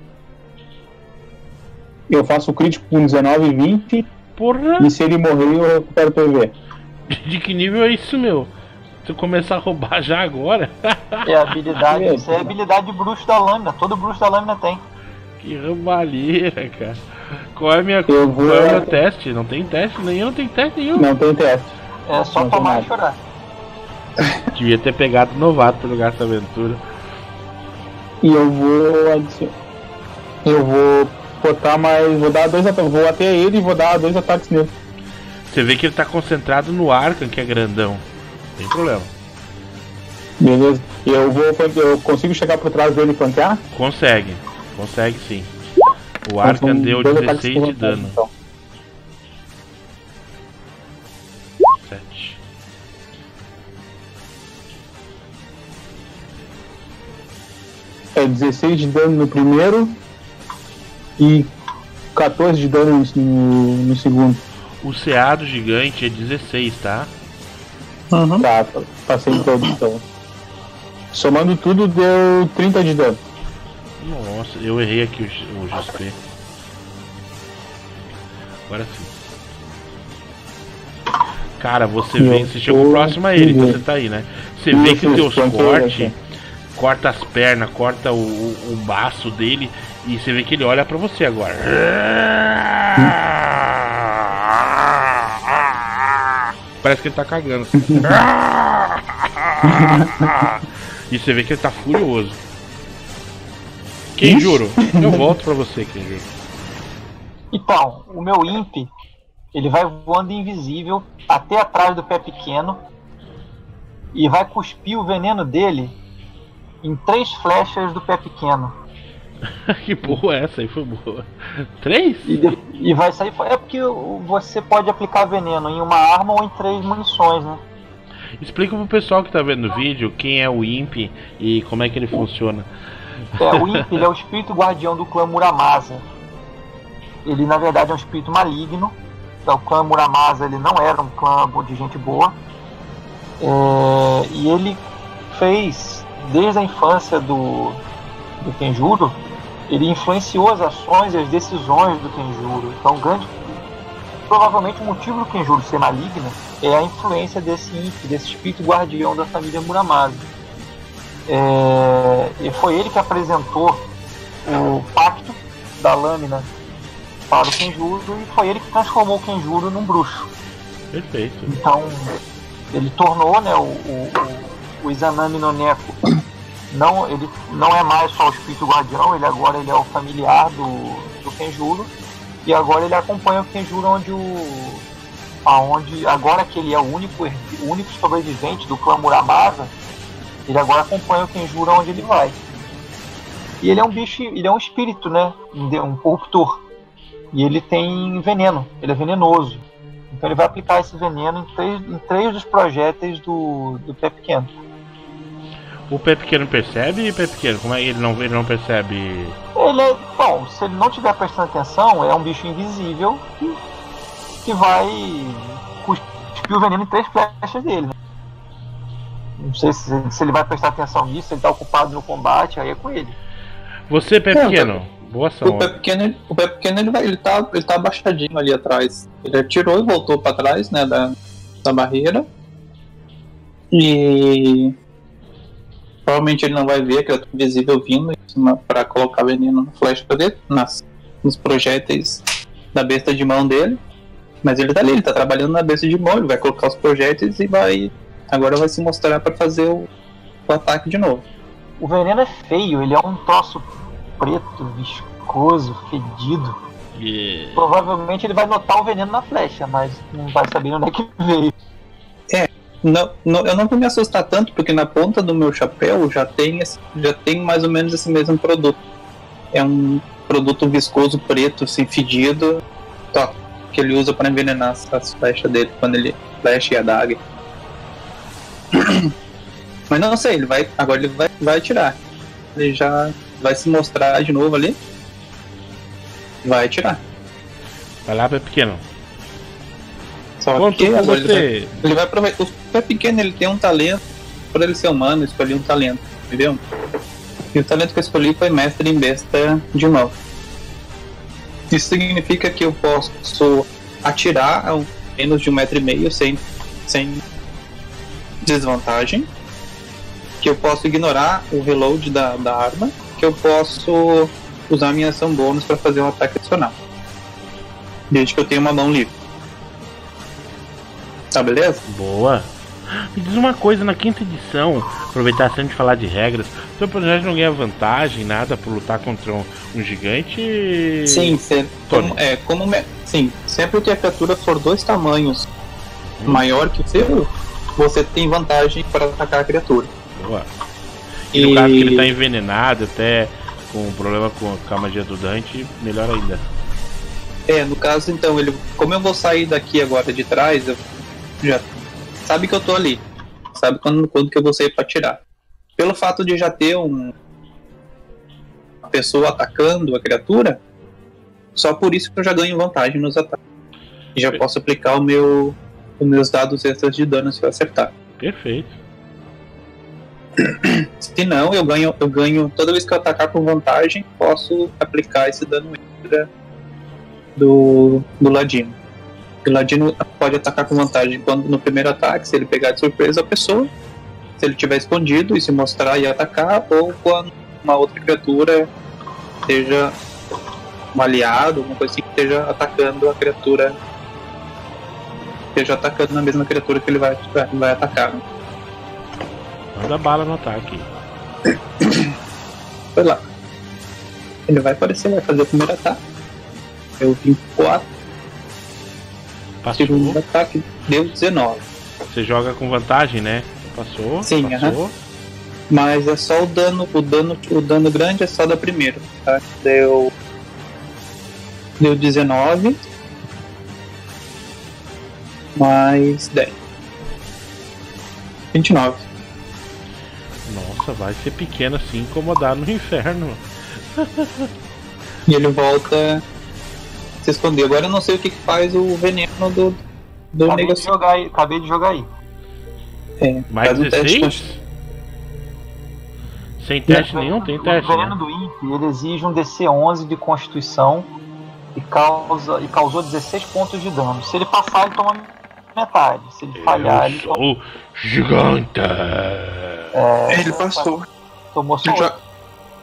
B: Eu faço o crítico com dezenove e vinte.
A: Porra!
B: E se ele morrer, eu recupero o P V.
A: De que nível é isso, meu? Se eu começar a roubar já agora?
C: É a habilidade, isso é a habilidade de bruxo da lâmina. Todo bruxo da lâmina tem.
A: Que rambalheira, cara. Qual é a minha,
B: Eu vou-
A: qual é o meu teste? Não tem teste nenhum, não tem teste nenhum.
B: Não tem teste.
C: É só
B: Não tem
C: tomar
B: nada.
C: e chorar.
A: Devia ter pegado novato pra jogar essa aventura.
B: E eu vou adicionar. Eu vou botar mais. Vou dar dois ataques. Vou até ele e vou dar dois ataques nele.
A: Você vê que ele tá concentrado no Arkham, que é grandão. Não tem problema.
B: Beleza? Eu vou. Eu consigo chegar por trás dele e flanquear?
A: Consegue. Consegue sim. O
B: Então,
A: Arkham
B: são
A: deu
B: dois ataques
A: dezesseis
B: por
A: de
B: vantagem,
A: dano.
B: então.
A: sete.
B: É dezesseis de dano no primeiro e quatorze de dano no, no segundo.
A: O C A do gigante é dezesseis, tá?
B: Tá, passei em todos então. Somando tudo deu trinta de dano.
A: Nossa, eu errei aqui o, G- o X P. Agora sim. Cara, você
B: Eu
A: vê, você chegou
B: tô
A: próximo a ele, então
B: aqui.
A: você tá aí, né? Você vê que
B: Isso,
A: teus
B: flanqueio
A: cortes
B: aqui.
A: corta as pernas, corta o, o, o baço dele e você vê que ele olha pra você agora. Parece que ele tá cagando. E você vê que ele tá furioso. Quem juro? Eu volto pra você, quem juro.
C: Então, o meu imp, ele vai voando invisível até atrás do pé pequeno e vai cuspir o veneno dele em três flechas do pé pequeno.
A: Que boa essa aí, foi boa. Três?
C: E, de- e vai sair. É porque o- você pode aplicar veneno em uma arma ou em três munições, né?
A: Explica pro pessoal que tá vendo o vídeo quem é o Imp e como é que ele funciona.
C: É, o imp, ele é o espírito guardião do clã Muramasa. Ele na verdade é um espírito maligno. Então, o clã Muramasa ele não era um clã de gente boa. É, e ele fez, desde a infância do, do Kenjuro, ele influenciou as ações e as decisões do Kenjuro. Então, grande, provavelmente o motivo do Kenjuro ser maligno é a influência desse imp, desse espírito guardião da família Muramasa. É, e foi ele que apresentou o pacto da lâmina para o Kenjuro e foi ele que transformou o Kenjuro num bruxo.
A: Perfeito.
C: Então, ele tornou, né, o, o, o, o Izanami no Neko, não, ele não é mais só o espírito guardião, ele agora ele é o familiar do, do Kenjuro, e agora ele acompanha o Kenjuro onde o aonde agora que ele é o único o único sobrevivente do clã Muramasa, ele agora acompanha o Kenjuro onde ele vai. E ele é um bicho, ele é um espírito, né, um corruptor. E ele tem veneno, ele é venenoso. Então ele vai aplicar esse veneno em três, em três dos projéteis do, do pé pequeno.
A: O pé pequeno percebe, pé pequeno? Como é que ele não, ele não percebe?
C: Ele é, bom, se ele não estiver prestando atenção, é um bicho invisível que, que vai cuspir o veneno em três flechas dele. Né? Não sei se, se ele vai prestar atenção nisso, se ele está ocupado no combate, aí é com ele.
A: Você, pé
D: Não,
A: pequeno, boa ação.
D: O pé pequeno, ele- o pé pequeno ele, vai, ele, tá, ele tá abaixadinho ali atrás. Ele atirou e voltou pra trás, né, da, da barreira. E provavelmente ele não vai ver aquele invisível vindo em cima pra colocar veneno na flecha dele, nas, nos projéteis da besta de mão dele. Mas ele tá ali, ele tá trabalhando na besta de mão, ele vai colocar os projéteis e vai. Agora vai se mostrar pra fazer o, o ataque de novo.
C: O veneno é feio, ele é um troço preto, viscoso, fedido.
A: Yeah.
C: Provavelmente ele vai notar o veneno na flecha, mas não vai saber onde é que veio.
D: Não, não, eu não vou me assustar tanto, porque na ponta do meu chapéu já tem, esse, já tem mais ou menos esse mesmo produto. É um produto viscoso preto, assim, fedido, top, que ele usa para envenenar as, as flechas dele, quando ele flecha e adaga. Mas não sei, ele vai, agora ele vai, vai atirar. Ele já vai se mostrar de novo ali. Vai atirar.
A: Vai lá, pé pequeno.
D: Só
A: Conto
D: que
A: com
D: agora ele
A: você.
D: vai, ele vai aproveitar. O pé pequeno, ele tem um talento. Por ele ser humano, eu escolhi um talento, entendeu? E o talento que eu escolhi foi mestre em besta de mão. Isso significa que eu posso atirar a menos de um metro e meio sem, sem desvantagem. Que eu posso ignorar o reload da, da arma. Que eu posso usar minha ação bônus para fazer um ataque adicional. Desde que eu tenha uma mão livre. Tá, beleza?
A: Boa. Me diz uma coisa, na quinta edição, aproveitar sempre de falar de regras, seu personagem não ganha vantagem, nada, por lutar contra um, um gigante?
D: Sim, se, como, é, como me, sim, sempre que a criatura for dois tamanhos hum. maior que o seu, você tem vantagem para atacar a criatura.
A: Boa. E, e no caso que ele tá envenenado, até com problema com a magia do Dante, melhor ainda.
D: É, no caso então, ele, como eu vou sair daqui agora de trás, eu já sabe que eu tô ali, sabe quando, quando que eu vou sair pra atirar. Pelo fato de já ter um, uma pessoa atacando a criatura, só por isso que eu já ganho vantagem nos ataques. E já posso aplicar o meu, os meus dados extras de dano se eu acertar.
A: Perfeito.
D: Se não, eu ganho, eu ganho toda vez que eu atacar com vantagem, posso aplicar esse dano extra do, do ladino. O ladino pode atacar com vantagem quando no primeiro ataque, se ele pegar de surpresa a pessoa, se ele estiver escondido e se mostrar e atacar, ou quando uma outra criatura esteja um aliado, alguma coisa assim, que esteja atacando a criatura, esteja atacando na mesma criatura que ele vai, vai atacar. Né?
A: Manda bala no ataque.
D: Foi lá. Ele vai aparecer, vai fazer o primeiro ataque. Eu vim quatro.
A: Passou.
D: Segundo ataque deu dezenove.
A: Você joga com vantagem, né? Passou.
D: Sim,
A: passou.
D: Uh-huh. Mas é só o dano, o dano, o dano grande é só da primeira, tá? Deu deu dezenove mais dez. vinte e nove.
A: Nossa, vai ser pequeno assim, incomodar no inferno.
D: E ele volta se esconder. Agora eu não sei o que, que faz o veneno do, do
C: acabei
D: negócio.
C: De jogar aí, acabei de jogar aí.
D: É,
A: mais
D: faz um
A: dezesseis?
D: teste.
A: Sem teste nenhum? Tem teste,
C: O veneno
A: né?
C: do Imp, ele exige um D C onze de constituição e, causa, e causou dezesseis pontos de dano. Se ele passar, ele toma metade. Se ele falhar,
A: Eu
C: ele
A: sou
C: toma...
A: gigante.
C: É,
D: Ele passou.
C: tomou só
D: Já-
C: oito.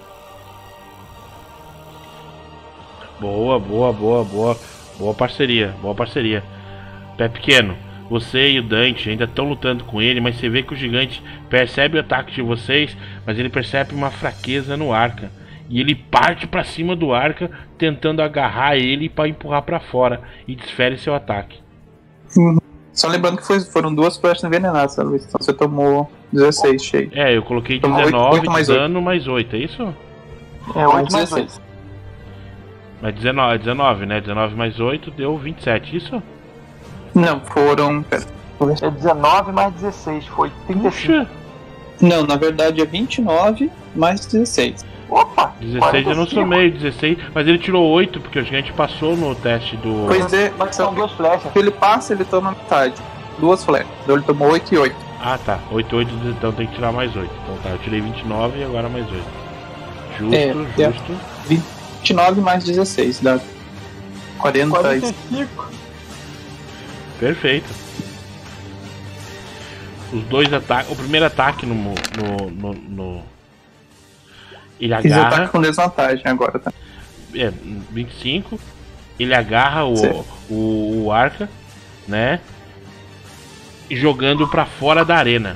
A: Boa, boa, boa, boa. Boa parceria, boa parceria. Pé pequeno, você e o Dante ainda estão lutando com ele, mas você vê que o gigante percebe o ataque de vocês, mas ele percebe uma fraqueza no Arca. E ele parte pra cima do Arca, tentando agarrar ele para empurrar pra fora e desfere seu ataque.
D: Só lembrando que foi, foram duas flechas envenenadas, sabe, Luiz? Então você tomou dezesseis cheio.
A: É, eu coloquei
D: Tomou oito,
A: dezenove
D: oito mais
A: de dano mais oito, é isso?
C: É, oito mais oito.
A: Mas dezenove, dezenove, né? dezenove mais oito deu vinte e sete, isso?
D: Não, foram. Pera, vou ver.
C: É dezenove mais dezesseis, foi trinta e cinco.
A: Puxa,
D: Não, na verdade é vinte e nove mais dezesseis.
C: Opa!
A: dezesseis eu não
C: quarenta e cinco.
A: somei, dezesseis, mas ele tirou oito, porque o gigante passou no teste do...
D: Pois é,
C: Mas
D: só
C: são duas flechas.
D: que ele passa, ele toma metade. Duas flechas. Então ele tomou oito e oito.
A: Ah, tá. oito, oito, então tem que tirar mais oito. Então tá, eu tirei vinte e nove e agora mais oito. Justo,
D: É, é.
A: justo.
D: vinte e nove mais dezesseis, dá quarenta e
C: quarenta e cinco.
A: Perfeito. Os dois ataques. O primeiro ataque no. no, no, no... Ele
D: Fiz
A: agarra.
D: ataque com desvantagem agora, tá?
A: É, vinte e cinco. ele agarra o, o, o Arca, né? Jogando pra fora da arena.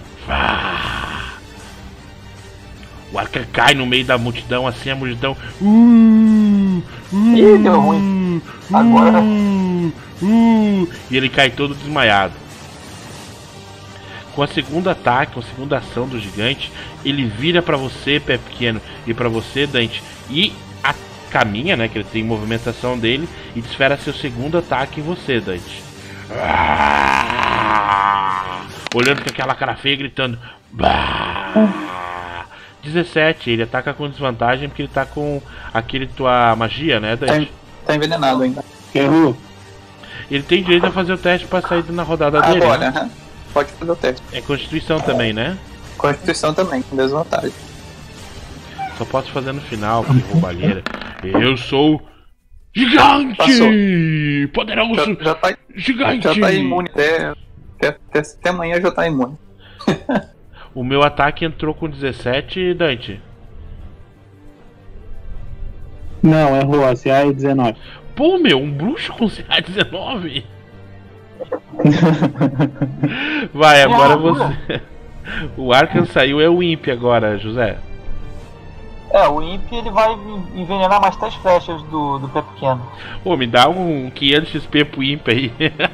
A: O Arca cai no meio da multidão, assim, a multidão. Uh, uh,
C: Ih, deu ruim. Agora.
A: Uh, uh, e ele cai todo desmaiado. Com a segunda ataque, com a segunda ação do gigante, ele vira pra você, pé pequeno, e pra você, Dante, e a, caminha, né? Que ele tem movimentação dele, e desfera seu segundo ataque em você, Dante. Ah, olhando com aquela cara feia, gritando. Bah, dezessete, ele ataca com desvantagem porque ele tá com aquele tua magia, né, Dante?
D: Tá, tá envenenado ainda.
B: Errou.
A: Ele tem direito a fazer o teste pra sair na rodada dele.
D: Agora,
A: Né?
D: aham. Pode fazer o teste.
A: É Constituição também, né?
D: Constituição também, com desvantagem.
A: Só posso fazer no final, que roubalheira. Eu sou gigante!
D: Passou.
A: Poderoso!
D: Já, já, tá,
A: Gigante!
D: já tá imune. Até, até, até, até amanhã já tá imune.
A: O meu ataque entrou com dezessete, Dante.
B: Não, errou. A C A é dezenove.
A: Pô, meu, um bruxo com C A dezenove? Vai, agora você. O Arkham saiu, é o Imp agora, José.
C: É, o Imp ele vai envenenar mais três flechas do, do pé pequeno.
A: Pô, me dá um quinhentos X P pro Imp aí.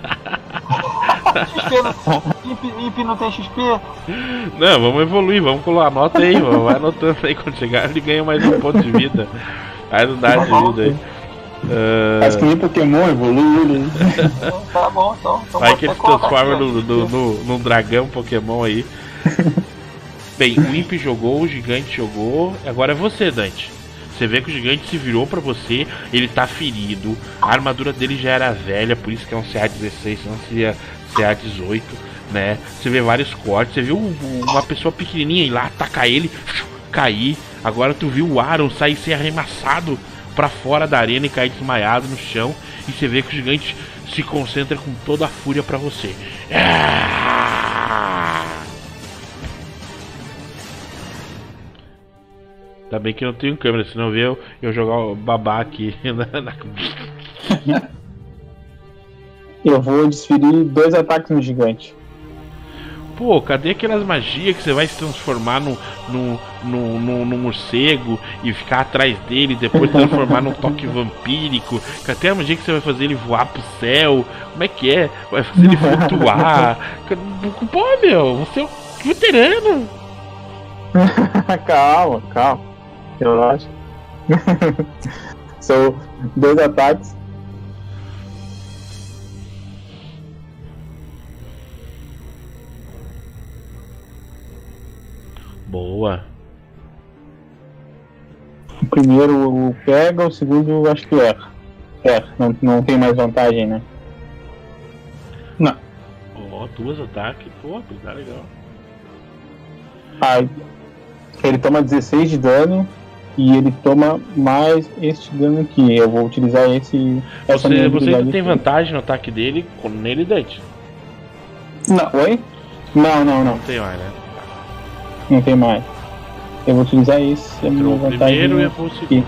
C: X P não, Imp, Imp não tem X P?
A: Não, vamos evoluir, vamos colocar, anota aí, mano. Vai anotando aí, quando chegar ele ganha mais um ponto de vida. Aí não dá de vida aí. Uh...
B: Acho que nem Pokémon evolui ele.
C: Tá bom, então. então
A: vai
C: vou
A: que ele
C: até
A: se
C: colocar
A: transforma
C: aqui,
A: no,
C: ó.
A: no, no, num dragão Pokémon aí. Bem, o Imp jogou, o gigante jogou. Agora é você, Dante. Você vê que o gigante se virou pra você, ele tá ferido, a armadura dele já era velha, por isso que é um C A dezesseis, senão seria C A dezoito, né? Você vê vários cortes, você viu uma pessoa pequenininha ir lá, atacar ele, cair. Agora tu viu o Aaron sair ser arremessado pra fora da arena e cair desmaiado no chão. E você vê que o gigante se concentra com toda a fúria pra você. Ainda bem que eu não tenho câmera, senão eu, eu jogar o babá aqui na, na...
B: Eu vou desferir dois ataques no gigante.
A: Pô, cadê aquelas magias que você vai se transformar no, no, no, no, no morcego e ficar atrás dele, depois transformar num toque vampírico? Cadê a magia que você vai fazer ele voar pro céu? Como é que é? Vai fazer ele flutuar? Pô, meu, você é um veterano.
B: Calma, calma. Relaxa. São dois ataques.
A: Boa.
B: O primeiro pega, o segundo acho que erra. É, não, não tem mais vantagem, né? Não.
A: Ó, oh, duas ataques. Pô, tá legal.
B: Ah, ele toma dezesseis de dano e ele toma mais este dano aqui. Eu vou utilizar esse. Essa
A: Você,
B: minha
A: você
B: habilidade
A: ainda tem
B: aqui.
A: vantagem no ataque dele com nele, Dante?
B: Não, oi? Não, não, não.
A: Não tem mais, né?
B: Não tem mais. Eu vou utilizar esse. A minha
A: Entrou o
B: vantagem
A: primeiro e
B: aqui.
A: foi o segundo.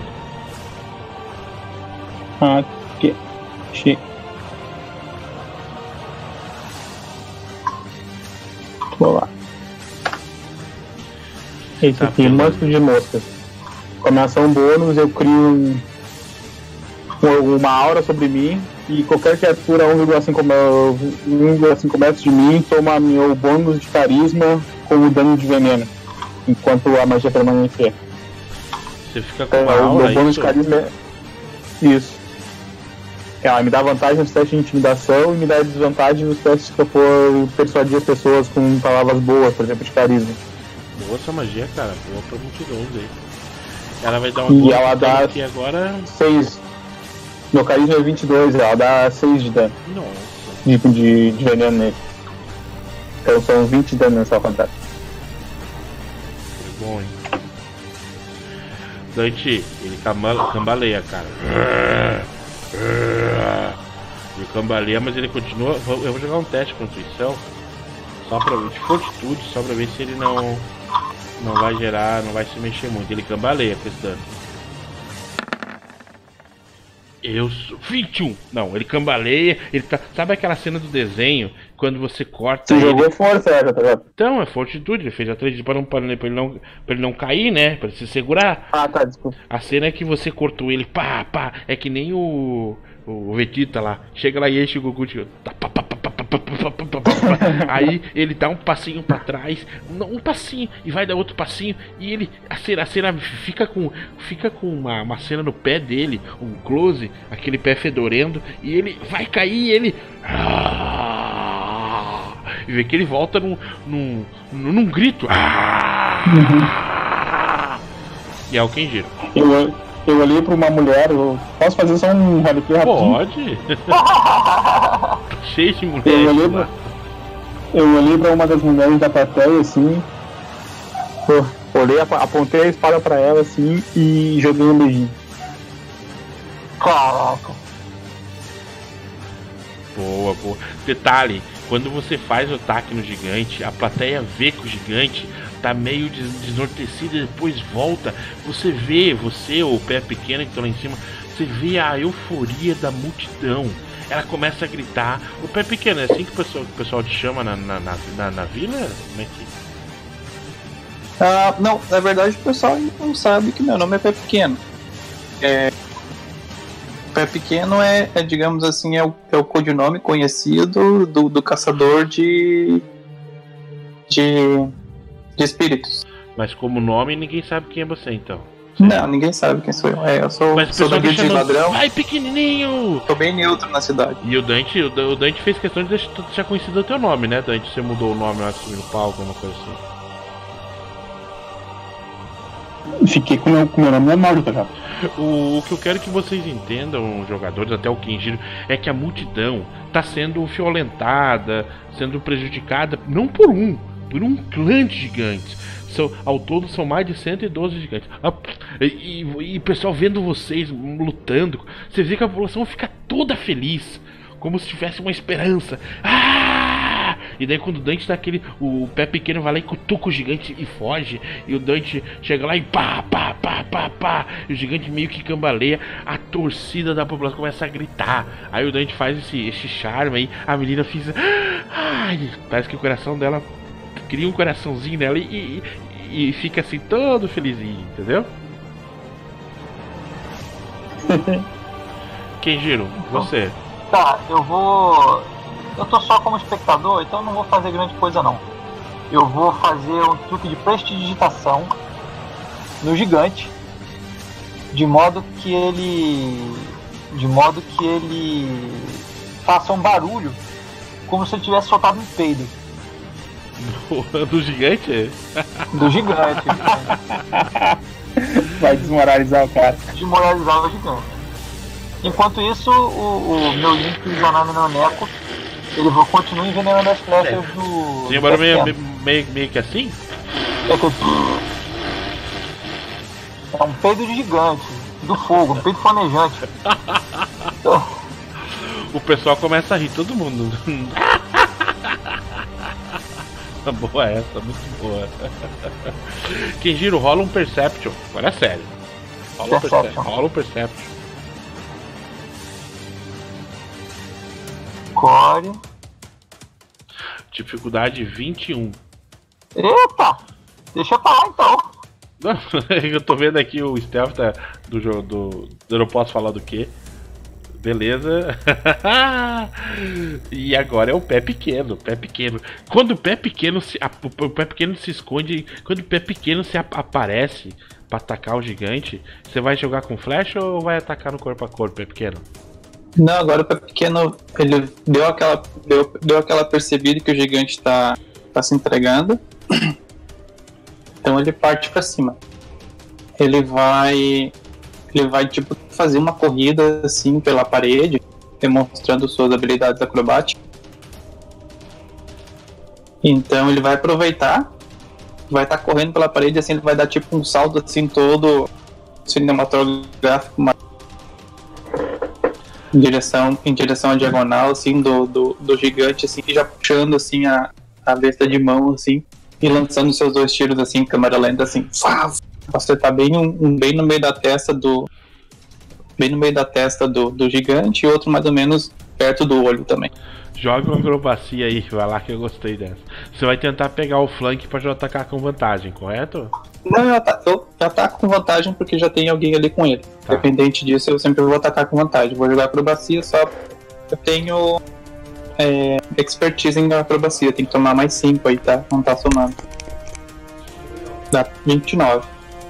B: Aqui. Che- Vou lá. Esse
A: Tá
B: aqui,
A: pegando.
B: monstro de moscas. Com a minha ação bônus, eu crio um, um- uma aura sobre mim e qualquer criatura um vírgula cinco metros de mim toma meu bônus de carisma com o dano de veneno, enquanto a magia permanecer.
A: Você fica com
B: É,
A: uma
B: o
A: aura,
B: meu bônus
A: isso?
B: de carisma é isso. Ela me dá vantagem nos testes de intimidação e me dá desvantagem nos testes que eu for persuadir as pessoas com palavras boas, por exemplo, de carisma.
A: Boa essa magia, cara. Boa pra multidões aí. Ela vai dar
B: E
A: uma boa
B: ela dá-
A: aqui agora.
B: seis. Meu carisma é vinte e dois, ela dá seis de dano.
A: Nossa.
B: De, de, de veneno nele. Então são vinte de dano nessa rodada.
A: Foi bom, hein? Dante, ele camba- cambaleia, cara. Ele cambaleia, mas ele continua. vou- Eu vou jogar um teste com intuição. Só pra ver. De fortitude, só pra ver se ele não. Não vai gerar. Não vai se mexer muito. Ele cambaleia com esse dano. Eu sou vinte e um. Não, ele cambaleia, ele tá. Sabe aquela cena do desenho quando você corta
B: Você
A: ele?
B: jogou força, é, tá ligado?
A: Então, é fortitude, ele fez a trade para não, pra, ele não, pra ele não cair, né? Pra ele se segurar.
B: Ah, tá, desculpa.
A: A cena é que você cortou ele, pá, pá. É que nem o. O Vegeta lá. Chega lá e enche o Goku de. Tá, pá, pá, pá, pá, pá, pá, pá, pá, pá, pá. Aí ele dá um passinho pra trás. Não, um passinho. E vai dar outro passinho. E ele. A cena, a cena fica com. Fica com uma, uma cena no pé dele. Um close. Aquele pé fedorento. E ele vai cair e ele. E vê que ele volta num. num. num, num grito. E é o Kenjiro.
B: Eu, eu olhei pra uma mulher, eu posso fazer só um roleplay rapidinho?
A: Pode. Cheio de
B: Eu
A: mulheres
B: olhei,
A: lá.
B: pra, eu olhei pra uma das mulheres da plateia assim. Pô, olhei, ap- apontei a espada pra ela assim e joguei um beijinho.
C: Caraca.
A: Boa, boa. Detalhe, quando você faz o ataque no gigante, a plateia vê que o gigante tá meio des- desnortecido e depois volta. Você vê, você, o pé pequeno que tá lá em cima, você vê a euforia da multidão. Ela começa a gritar. O pé pequeno, é assim que o pessoal, o pessoal te chama na, na, na, na, na vila? Como é que...
D: Ah, não, na verdade o pessoal ainda não sabe que meu nome é Pé Pequeno. É, Pé Pequeno é, é, digamos assim, é o, é o codinome conhecido do, do caçador de, de de espíritos.
A: Mas como nome, ninguém sabe quem é você, então.
D: Não, ninguém sabe quem sou eu. É, eu sou,
A: Mas o
D: sou da
A: pessoal
D: guilda de
A: chamando,
D: ladrão.
A: vai pequenininho!
D: Tô bem neutro na cidade.
A: E o Dante, o Dan- o Dante fez questão de deixar, deixar conhecido o teu nome, né, Dante? Você mudou o nome lá no palco, alguma coisa assim.
B: Fiquei com o meu, com o meu nome normal, tá ligado?
A: O, o que eu quero que vocês entendam, jogadores, até o Kenjiro, é que a multidão tá sendo violentada, sendo prejudicada, não por um, por um clã de gigantes. São, ao todo são mais de cento e doze gigantes. Ah, E e o pessoal vendo vocês lutando, você vê que a população fica toda feliz, como se tivesse uma esperança. Ah! E daí quando o Dante dá aquele. O pé pequeno vai lá e cutuca o gigante e foge. E o Dante chega lá e pá, pá, pá, pá, pá. E o gigante meio que cambaleia. A torcida da população começa a gritar. Aí o Dante faz esse, esse charme aí. A menina fiz. Ai, parece que o coração dela. Cria um coraçãozinho nela e, e, e fica assim todo felizinho, entendeu? Kenjiro, você.
C: Tá, eu vou. Eu tô só como espectador, então eu não vou fazer grande coisa não. Eu vou fazer um truque de prestidigitação no gigante, de modo que ele. De modo que ele faça um barulho como se ele tivesse soltado um peido.
A: Do, do gigante?
C: Do gigante.
B: Vai desmoralizar o cara.
C: Desmoralizar o gigante. Enquanto isso, o, o meu Link Zanami no Neco, ele vai- continua envenenando as flechas do.
A: Tem
C: do
A: agora meio,
C: pequeno.
A: meio, meio que assim?
C: É que- É um peido de gigante, do fogo, um peido flamejante.
A: O pessoal começa a rir, todo mundo. Boa essa, muito boa. Kenjiro, rola um Perception. Agora é sério. Rola um
C: Perception.
A: Perception. Rola um Perception.
C: Core.
A: Dificuldade vinte e um.
C: Eita! Deixa pra lá então.
A: Não, eu tô vendo aqui o stealth da- do jogo. Do, eu não posso falar do que. Beleza. E agora é o pé pequeno, pé pequeno. Quando o pé pequeno se, a- o pé pequeno se esconde, quando o pé pequeno se ap- aparece pra atacar o gigante, você vai jogar com flecha ou vai atacar no corpo a corpo, pé pequeno?
D: Não, agora o Pé Pequeno, ele deu aquela, deu, deu aquela percebida que o gigante tá, tá se entregando. Então ele parte pra cima. Ele vai. Ele vai, tipo, fazer uma corrida assim pela parede, demonstrando suas habilidades acrobáticas. Então ele vai aproveitar, vai estar correndo pela parede, assim, ele vai dar tipo um salto assim todo cinematográfico, uma- em direção, em direção à diagonal, assim, do, do, do gigante, assim, já puxando assim a, a besta de mão, assim, e lançando seus dois tiros assim, em câmera lenta, assim, fá, pra acertar bem, um, um bem no meio da testa do, bem no meio da testa do, do gigante, e outro mais ou menos perto do olho também.
A: Joga uma acrobacia aí, vai lá que eu gostei dessa. Você vai tentar pegar o flank pra já atacar com vantagem, correto?
D: Não, eu, ata eu ataco com vantagem porque já tem alguém ali com ele.
A: Tá.
D: Independente disso, eu sempre vou atacar com vantagem. Vou jogar acrobacia só. Eu tenho é, expertise em acrobacia, tem que tomar mais cinco aí, tá? Não tá somando. Dá vinte e nove.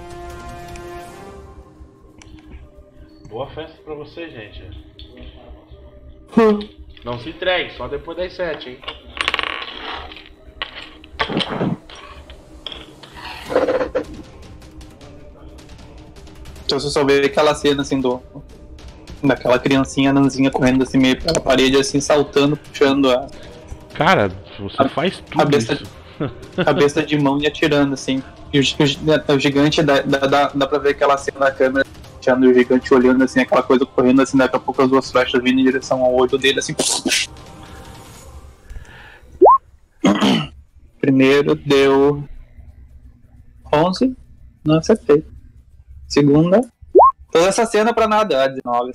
A: Boa festa pra você, gente. Não se entregue, só depois das sete, hein?
D: Então você só vê aquela cena assim do. Daquela criancinha nanzinha correndo assim meio pela parede, assim, saltando, puxando a
A: Cara, você
D: A-
A: faz tudo
D: cabeça-
A: isso.
D: cabeça de mão e atirando, assim. E o, gi- o gi- o gigante dá, dá, dá, dá pra ver aquela cena da câmera, deixando o gigante olhando assim, aquela coisa correndo assim, daqui a pouco as duas flechas vindo em direção ao olho dele, assim. Primeiro deu onze, não acertei. Segunda, toda essa cena pra nada, dezenove.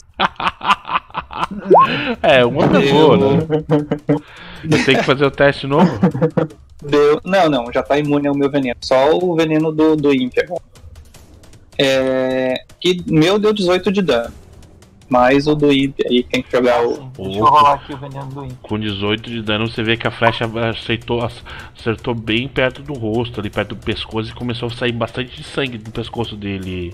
A: É, uma pegou, né? Eu tenho que fazer o teste novo?
D: Deu. Não, não, já tá imune ao meu veneno. Só o veneno do, do Imp agora. É. Que meu deu dezoito de dano. Mais o do Imp aí tem que jogar o.
C: Assim, deixa eu rolar aqui o veneno do Imp.
A: Com dezoito de dano, você vê que a flecha acertou, acertou bem perto do rosto, ali perto do pescoço, e começou a sair bastante sangue do pescoço dele.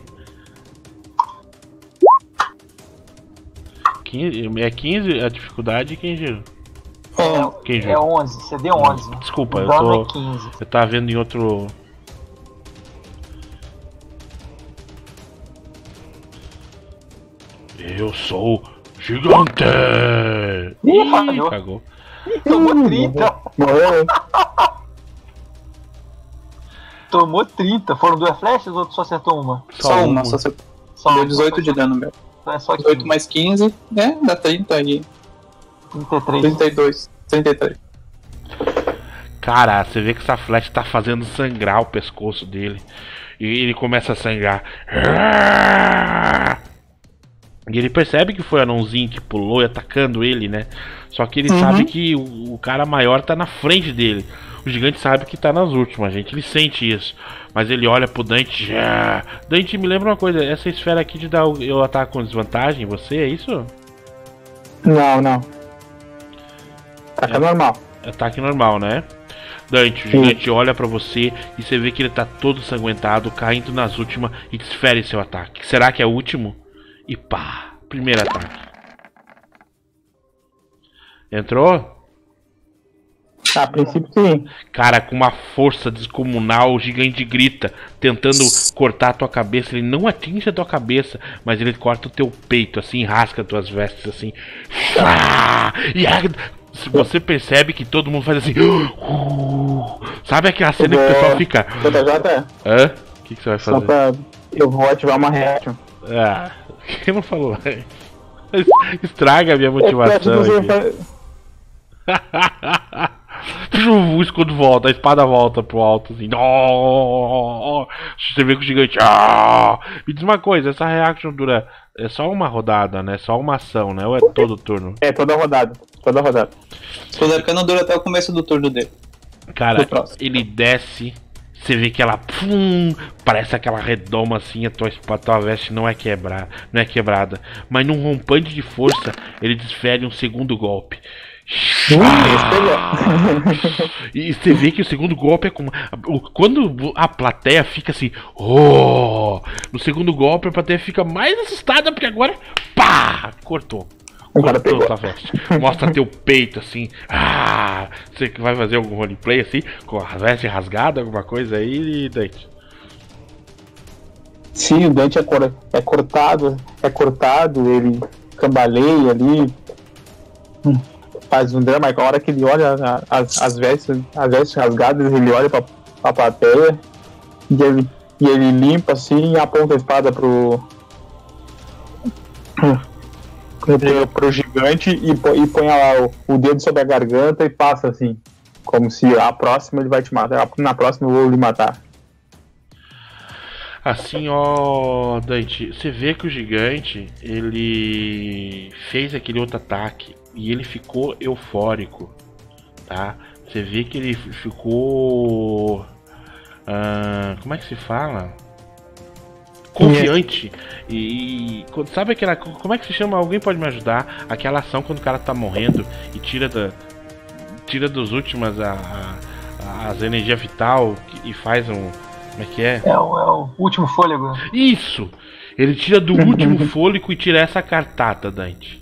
A: quinze, é quinze a dificuldade, quem gira?
D: Oh,
A: Quem
C: É
A: gira?
C: onze, você deu onze.
A: Desculpa,
C: O
A: eu
C: dano
A: tô.
C: é quinze.
A: Eu tava vendo em outro. Eu sou gigante!
C: Ih, falhou.
A: Cagou.
C: Ih, tomou trinta.
B: Morreu, hein?
C: Tomou trinta. Foram duas flechas ou tu só acertou uma?
D: só uma, só acertou.
C: Só
D: Deu dezoito de dano meu.
C: Então é só
D: dezoito
C: quinze.
D: mais quinze, é, dá trinta e.
C: trinta e três.
D: trinta e dois. trinta e três.
A: Cara, você vê que essa flecha tá fazendo sangrar o pescoço dele. E ele começa a sangrar. E ele percebe que foi o anãozinho que pulou e atacando ele, né? Só que ele
D: Uhum.
A: sabe que o, o cara maior tá na frente dele. O gigante sabe que tá nas últimas, gente. Ele sente isso. Mas ele olha pro Dante. Já. Dante, me lembra uma coisa. Essa esfera aqui de dar o, eu ataco com desvantagem em você, é isso?
B: Não, não. Tá
A: É.
B: normal.
A: Ataque normal, né? Dante, o gigante olha pra você e você vê que ele tá todo sanguentado, caindo nas últimas e desfere seu ataque. Será que é o último? E pá! Primeiro ataque. Entrou?
B: A princípio sim.
A: Cara, com uma força descomunal, o gigante grita, tentando cortar a tua cabeça. Ele não atinge a tua cabeça, mas ele corta o teu peito, assim, rasga tuas vestes, assim. Fá! E a- se você percebe que todo mundo faz assim. uh, sabe aquela cena que o pessoal fica.
B: J J,
A: Hã? O que, que você vai
B: só
A: fazer?
B: pra. Eu vou ativar uma reaction.
A: Ah, quem não falou? Estraga a minha
B: É
A: motivação
B: pra
A: aqui.
B: você-
A: O escudo volta, a espada volta pro alto assim. Oh! Você vê que o gigante. Ah! Me diz uma coisa, essa reaction dura. É só uma rodada, né? Só uma ação, né? Ou é todo turno?
B: É, toda rodada. Toda rodada.
D: O arcano dura até o começo do turno dele.
A: Cara,
D: Do próximo.
A: ele desce. Você vê que ela. Pum, parece aquela redoma assim. A tua, a tua veste não é, quebrar, não é quebrada. Mas num rompante de força, ele desfere um segundo golpe. E você vê que o segundo golpe é como. o- Quando a plateia fica assim. Oh! No segundo golpe a plateia fica mais assustada porque agora. Pá! Cortou.
B: O cara
A: Cortou
B: pegou.
A: tua veste. Mostra teu peito assim. Ah! Você que vai fazer algum roleplay assim? Com a veste rasgada, alguma coisa aí, Dante?
B: Sim, o dente é, cor- é cortado, é cortado, ele cambaleia ali, hum, faz um drama, aí a hora que ele olha a- as, as vestes, as vestes rasgadas, ele olha pra, pra plateia e ele, e ele limpa assim e aponta a espada pro pro, pro gigante e, pô- e põe lá o, o dedo sobre a garganta e passa assim, como se a próxima ele vai te matar, na próxima eu vou lhe matar.
A: Assim, ó, Dante, você vê que o gigante, ele fez aquele outro ataque e ele ficou eufórico, tá? Você vê que ele ficou... Ah, como é que se fala? Confiante. E, e sabe aquela... Como é que se chama? Alguém pode me ajudar? Aquela ação quando o cara tá morrendo e tira da... Tira dos últimas a, a, as energias vital e faz um... Como é que é?
C: É o, é o último fôlego.
A: Isso! Ele tira do último fôlego e tira essa cartada, Dante.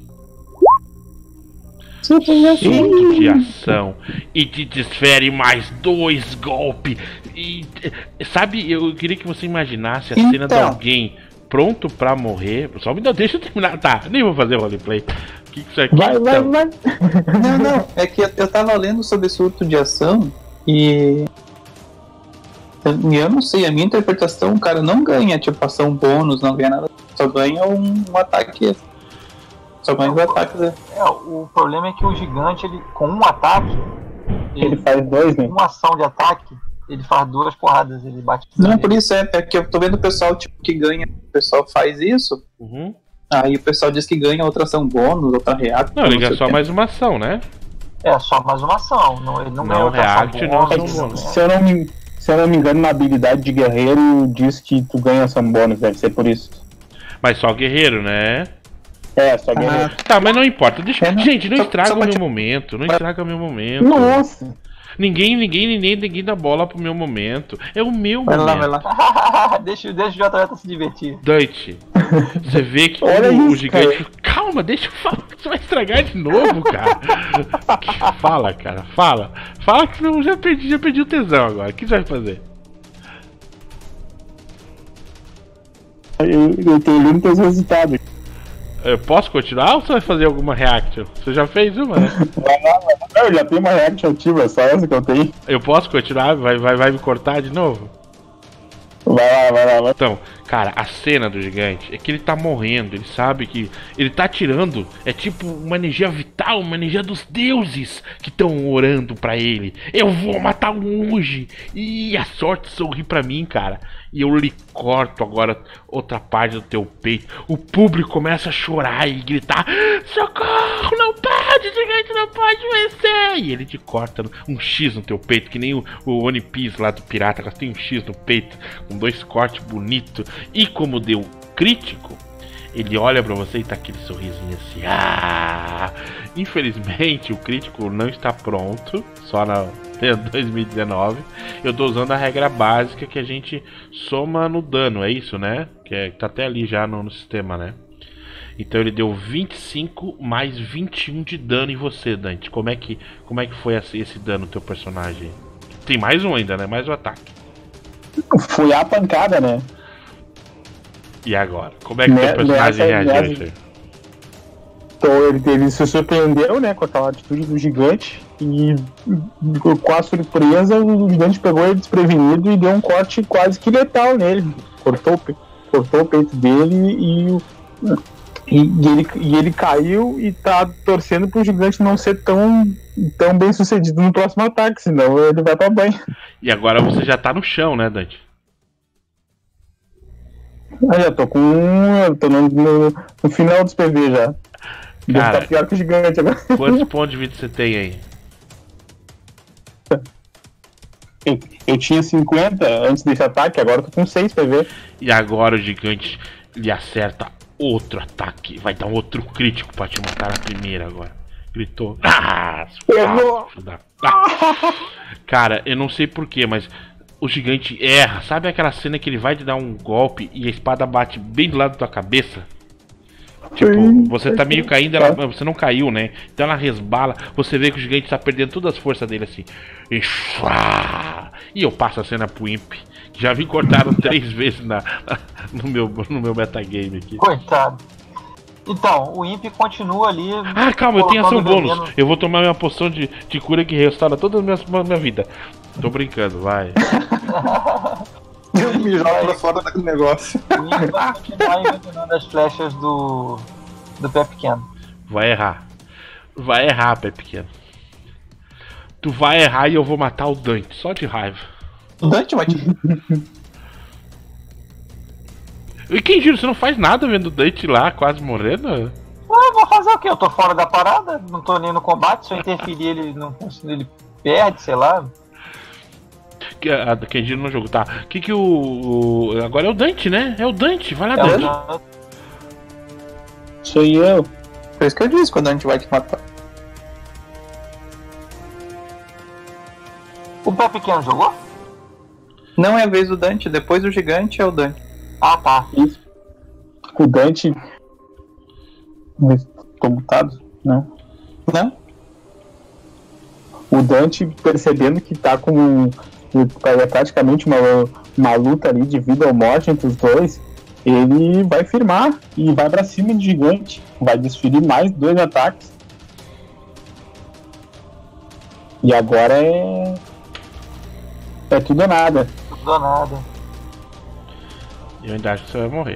A: Surto de ação. E te desfere mais dois golpes. E sabe, eu queria que você imaginasse a
D: então.
A: cena de alguém pronto pra morrer. Só me deixa eu terminar. Tá, nem vou fazer o roleplay. O que, que isso aqui?
B: Vai, vai,
A: então?
B: vai.
D: Não, não, é que eu, eu tava lendo sobre surto de ação e. Eu, eu não sei, a minha interpretação, o cara não ganha tipo ação bônus, não ganha nada, só ganha um, um ataque. Só ganha dois ataques, né?
C: É, o problema é que o gigante, ele, com um ataque,
B: Ele
C: ele,
B: faz dois, né?
C: uma ação de ataque, ele faz duas porradas, ele bate.
D: Não, por isso é, é que eu tô vendo o pessoal tipo, que ganha, o pessoal faz isso,
A: Uhum.
D: aí o pessoal diz que ganha outra ação bônus, outra react.
A: Não, ele ganha
D: sei
A: só
D: o quê.
A: mais uma ação, né?
C: É, só mais uma ação, não, ele não,
A: Não,
C: ganha outra
A: react,
C: ação
A: não,
C: bônus,
A: ação
C: né?
A: bônus.
B: Se eu, não me, se eu não me engano, na habilidade de guerreiro diz que tu ganha ação bônus, deve ser por isso.
A: Mas só guerreiro, né?
B: É, só guerreiro.
A: Tá, mas não importa. Deixa...
D: É, não.
A: Gente, não
D: Só-
A: estraga
D: só
A: o
D: pra
A: meu
D: te-
A: momento. Não estraga o meu momento.
B: Nossa!
A: Ninguém, ninguém, ninguém, ninguém dá bola pro meu momento. É o meu
D: Vai lá,
A: momento.
D: vai lá.
C: deixa, deixa o J J se divertir.
A: Dante, você vê que
B: Olha
A: o, o
B: isso,
A: gigante. Calma, deixa eu falar. Você vai estragar de novo, cara. Fala, cara, fala. Fala que eu já perdi, já perdi o tesão agora. O que você vai fazer?
B: Eu, eu tô olhando teus resultados.
A: Eu posso continuar ou você vai fazer alguma reaction? Você já fez uma, né?
B: Vai lá, vai lá. Eu já tenho uma react ativa, só essa que eu tenho.
A: Eu posso continuar? Vai, vai, vai me cortar de novo?
B: Vai lá, vai lá, vai.
A: Então, cara, a cena do gigante é que ele tá morrendo, ele sabe que ele tá tirando, é tipo uma energia vital, uma energia dos deuses que estão orando pra ele. Eu vou matar um hoje e a sorte sorri pra mim, cara. E eu lhe corto agora outra parte do teu peito. O público começa a chorar e gritar: socorro, não pode, gigante não pode vencer. E ele te corta um X no teu peito, que nem o, o One Piece lá do pirata, que tem um X no peito, com dois cortes bonitos. E como deu crítico, ele olha pra você e tá aquele sorrisinho assim. Ah! Infelizmente o crítico não está pronto, só na dois mil e dezenove. Eu tô usando a regra básica que a gente soma no dano, é isso, né? Que é, tá até ali já no, no sistema, né? Então ele deu vinte e cinco mais vinte e um de dano em você, Dante. Como é que, como é que foi esse, esse dano no teu personagem? Tem mais um ainda, né? Mais um ataque.
B: Fui a pancada, né?
A: E agora? Como é que o
B: Ne-
A: teu personagem
B: nessa-
A: reagiu a
B: nessa-
A: isso aí?
B: Então ele, ele se surpreendeu, né, com aquela atitude do gigante. E com a surpresa, o gigante pegou ele desprevenido e deu um corte quase que letal nele. Cortou, o pe- cortou o peito dele e, o- e, e ele, e ele caiu e tá torcendo pro gigante não ser tão, tão bem sucedido no próximo ataque, senão ele vai pra banho.
A: E agora você já tá no chão, né, Dante?
B: Aí eu tô com. Eu tô no, no, no final dos P V já. Deve
A: Cara,
B: tá pior que o gigante agora.
A: quantos pontos de vida você tem aí?
B: Eu, eu tinha cinquenta antes desse ataque, agora eu tô com seis P V.
A: E agora o gigante lhe acerta outro ataque. Vai dar um outro crítico pra te matar na primeira agora. Gritou. Ah,
B: Errou.
A: filho da- Ah. Cara, eu não sei porquê, mas o gigante erra. Sabe aquela cena que ele vai te dar um golpe e a espada bate bem do lado da tua cabeça? Tipo,
B: Sim,
A: você tá meio caindo, ela, você não caiu, né? Então ela resbala, você vê que o gigante tá perdendo todas as forças dele assim. E, chua! E eu passo a cena pro Imp, que já vi cortaram três vezes na, no, meu, no meu metagame aqui.
C: Coitado. Então, o Imp continua ali.
A: Ah, calma, eu tenho ação
C: colocando
A: bônus.
C: veneno.
A: Eu vou tomar minha poção de, de cura que restaura toda a minha, minha vida. Tô brincando, vai.
D: Me joga pra fora do negócio.
C: O Imp vai continuar envenenando as flechas do. do pé pequeno.
A: Vai errar. Vai errar, pé pequeno. Tu vai errar e eu vou matar o Dante, só de raiva.
D: O Dante vai te.
A: E quem jura, você não faz nada vendo o Dante lá, quase morrendo?
C: Ah, eu vou fazer o quê? Eu tô fora da parada, não tô nem no combate, se eu interferir ele, não, ele perde, sei lá.
A: A Kenjiro no jogo, tá. O que que o, o. Agora é o Dante, né? É o Dante, vai lá,
C: É,
A: Dante.
C: eu-
B: Sou eu.
D: Foi isso que eu disse quando a gente vai te matar.
C: O pé pequeno jogou?
D: Não é a vez do Dante, depois do gigante é o Dante.
C: Ah, tá.
B: O Dante. Comutado? Não.
D: Não?
B: O Dante, percebendo que tá com. É praticamente uma, uma luta ali de vida ou morte entre os dois, ele vai firmar e vai pra cima do gigante. Vai desferir mais dois ataques. E agora é. É tudo ou nada.
C: Tudo ou nada.
A: Eu ainda acho que você vai morrer.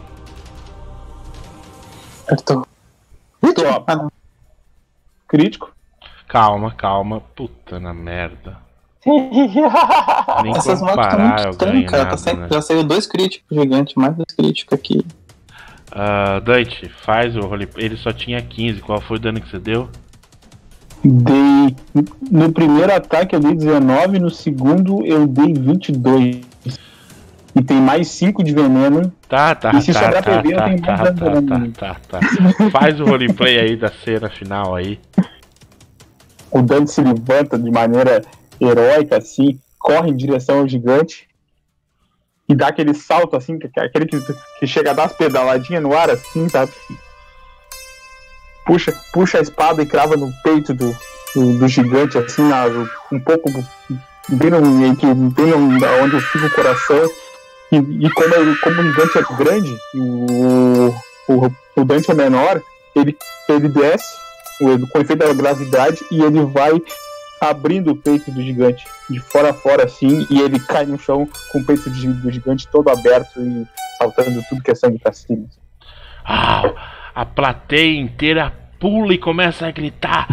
D: Acertou.
B: Top.
D: Ah, não.
B: Crítico.
A: Calma, calma. Puta na merda. Nem
D: Essas motos estão
A: comparar eu
D: muito
A: ganho
D: tanques, cara.
A: nada,
D: Tá sempre-
A: né?
D: Já saiu dois críticos gigantes, mais dois críticos aqui.
A: Ah, Dante, faz o role. Ele só tinha quinze. Qual foi o dano que você deu?
B: Dei. No primeiro ataque eu dei dezenove, no segundo eu dei vinte e dois. E tem mais cinco de veneno.
A: Tá, tá,
B: E se
A: tá,
B: sobrar
A: tá,
B: P V, eu
A: tá,
B: tenho
A: tá,
B: mais
A: tá,
B: dano
A: tá,
B: ainda.
A: tá, tá. Faz o roleplay aí da cena final aí.
B: O Dante se levanta de maneira heróica, assim, corre em direção ao gigante e dá aquele salto, assim, que, aquele que, que chega a dar as pedaladinhas no ar, assim, sabe? Puxa, puxa a espada e crava no peito do, do, do gigante, assim, na, um pouco bem, no, bem no, onde fica o coração. E, e como, ele, como o gigante é grande e o, o, o Dante é menor, ele, ele desce o- com efeito da gravidade e ele vai abrindo o peito do gigante de fora a fora assim, e ele cai no chão com o peito de- do gigante todo aberto e saltando tudo que é sangue pra cima.
A: Ah, a plateia inteira pula e começa a gritar.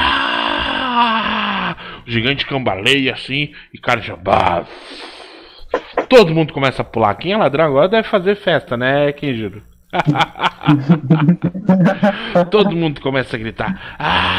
A: Ah! O gigante cambaleia assim e cara já. Bah. Todo mundo começa a pular. Quem é ladrão agora deve fazer festa, né, Kenjiro? Todo mundo começa a gritar.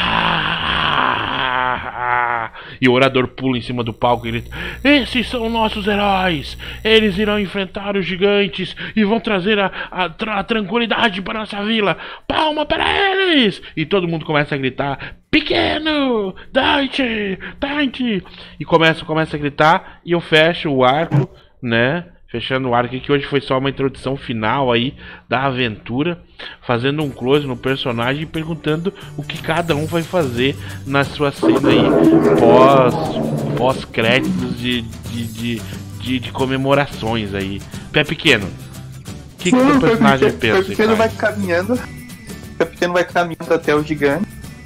A: Ah! E o orador pula em cima do palco e grita: esses são nossos heróis! Eles irão enfrentar os gigantes e vão trazer a, a, tra- a tranquilidade para nossa vila! Palma para eles! E todo mundo começa a gritar: pequeno! Dante! Dante! E começa, começa a gritar e eu fecho o arco, né? Fechando o arco aqui, que hoje foi só uma introdução final aí da aventura, fazendo um close no personagem e perguntando o que cada um vai fazer na sua cena aí pós, pós créditos de, de, de, de, de comemorações aí. Pé Pequeno, o que, que o seu personagem
D: O
A: pensa?
D: pequeno vai
A: cara?
D: caminhando. O pequeno vai caminhando até o gigante.